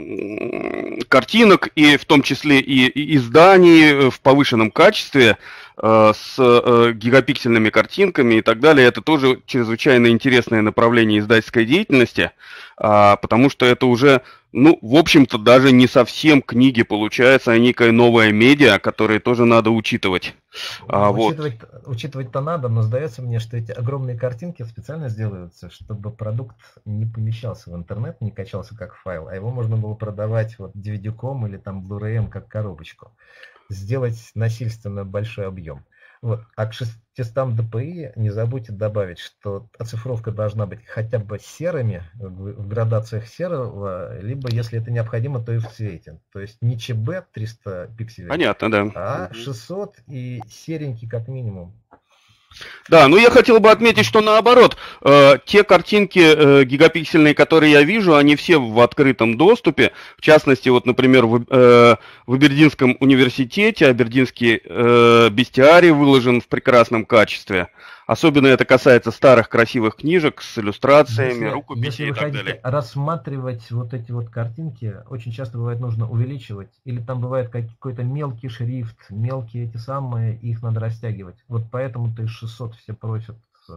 картинок, и в том числе и изданий в повышенном качестве. с гигапиксельными картинками и так далее. Это тоже чрезвычайно интересное направление издательской деятельности, потому что это уже, ну, в общем-то, даже не совсем книги получается, а некая новая медиа, которые тоже надо учитывать. Учитывать-то надо, но сдается мне, что эти огромные картинки специально сделаются, чтобы продукт не помещался в интернет, не качался как файл, а его можно было продавать вот DVD-ком или там Blu-ray как коробочку. Сделать насильственно большой объем. Вот. А к 600 dpi не забудьте добавить, что оцифровка должна быть хотя бы серыми, в градациях серого, либо, если это необходимо, то и в цвете. То есть не ЧБ 300 пикселей, понятно, да. А 600 и серенький как минимум. Да, ну я хотел бы отметить, что наоборот, те картинки гигапиксельные, которые я вижу, они все в открытом доступе. В частности, вот, например, в Абердинском университете абердинский бестиарий выложен в прекрасном качестве. Особенно это касается старых красивых книжек с иллюстрациями, рукописей и так далее. Если вы хотите рассматривать вот эти вот картинки, очень часто бывает нужно увеличивать, или там бывает какой-то мелкий шрифт, мелкие эти самые, их надо растягивать. Вот поэтому-то и 600 все просят,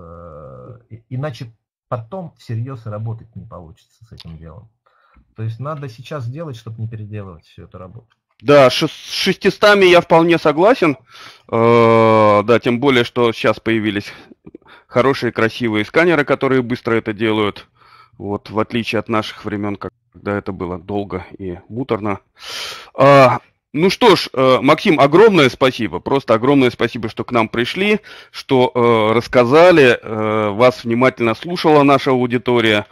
иначе потом всерьез работать не получится с этим делом. То есть надо сейчас делать, чтобы не переделывать всю эту работу. Да, с 600 я вполне согласен, да, тем более, что сейчас появились хорошие, красивые сканеры, которые быстро это делают, вот, в отличие от наших времен, когда это было долго и муторно. Ну что ж, Максим, огромное спасибо, просто огромное спасибо, что к нам пришли, что рассказали, вас внимательно слушала наша аудитория.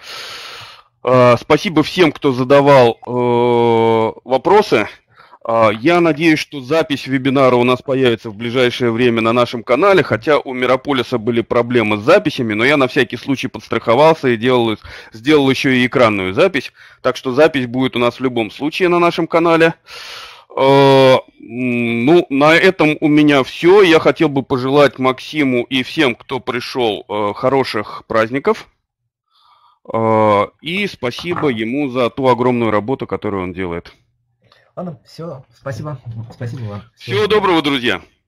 Спасибо всем, кто задавал вопросы. Я надеюсь, что запись вебинара у нас появится в ближайшее время на нашем канале, хотя у Мирополиса были проблемы с записями, но я на всякий случай подстраховался и сделал еще и экранную запись, так что запись будет у нас в любом случае на нашем канале. Ну, на этом у меня все. Я хотел бы пожелать Максиму и всем, кто пришел, хороших праздников. И спасибо ему за ту огромную работу, которую он делает. Ладно, все, спасибо. Спасибо вам. Всего доброго, друзья.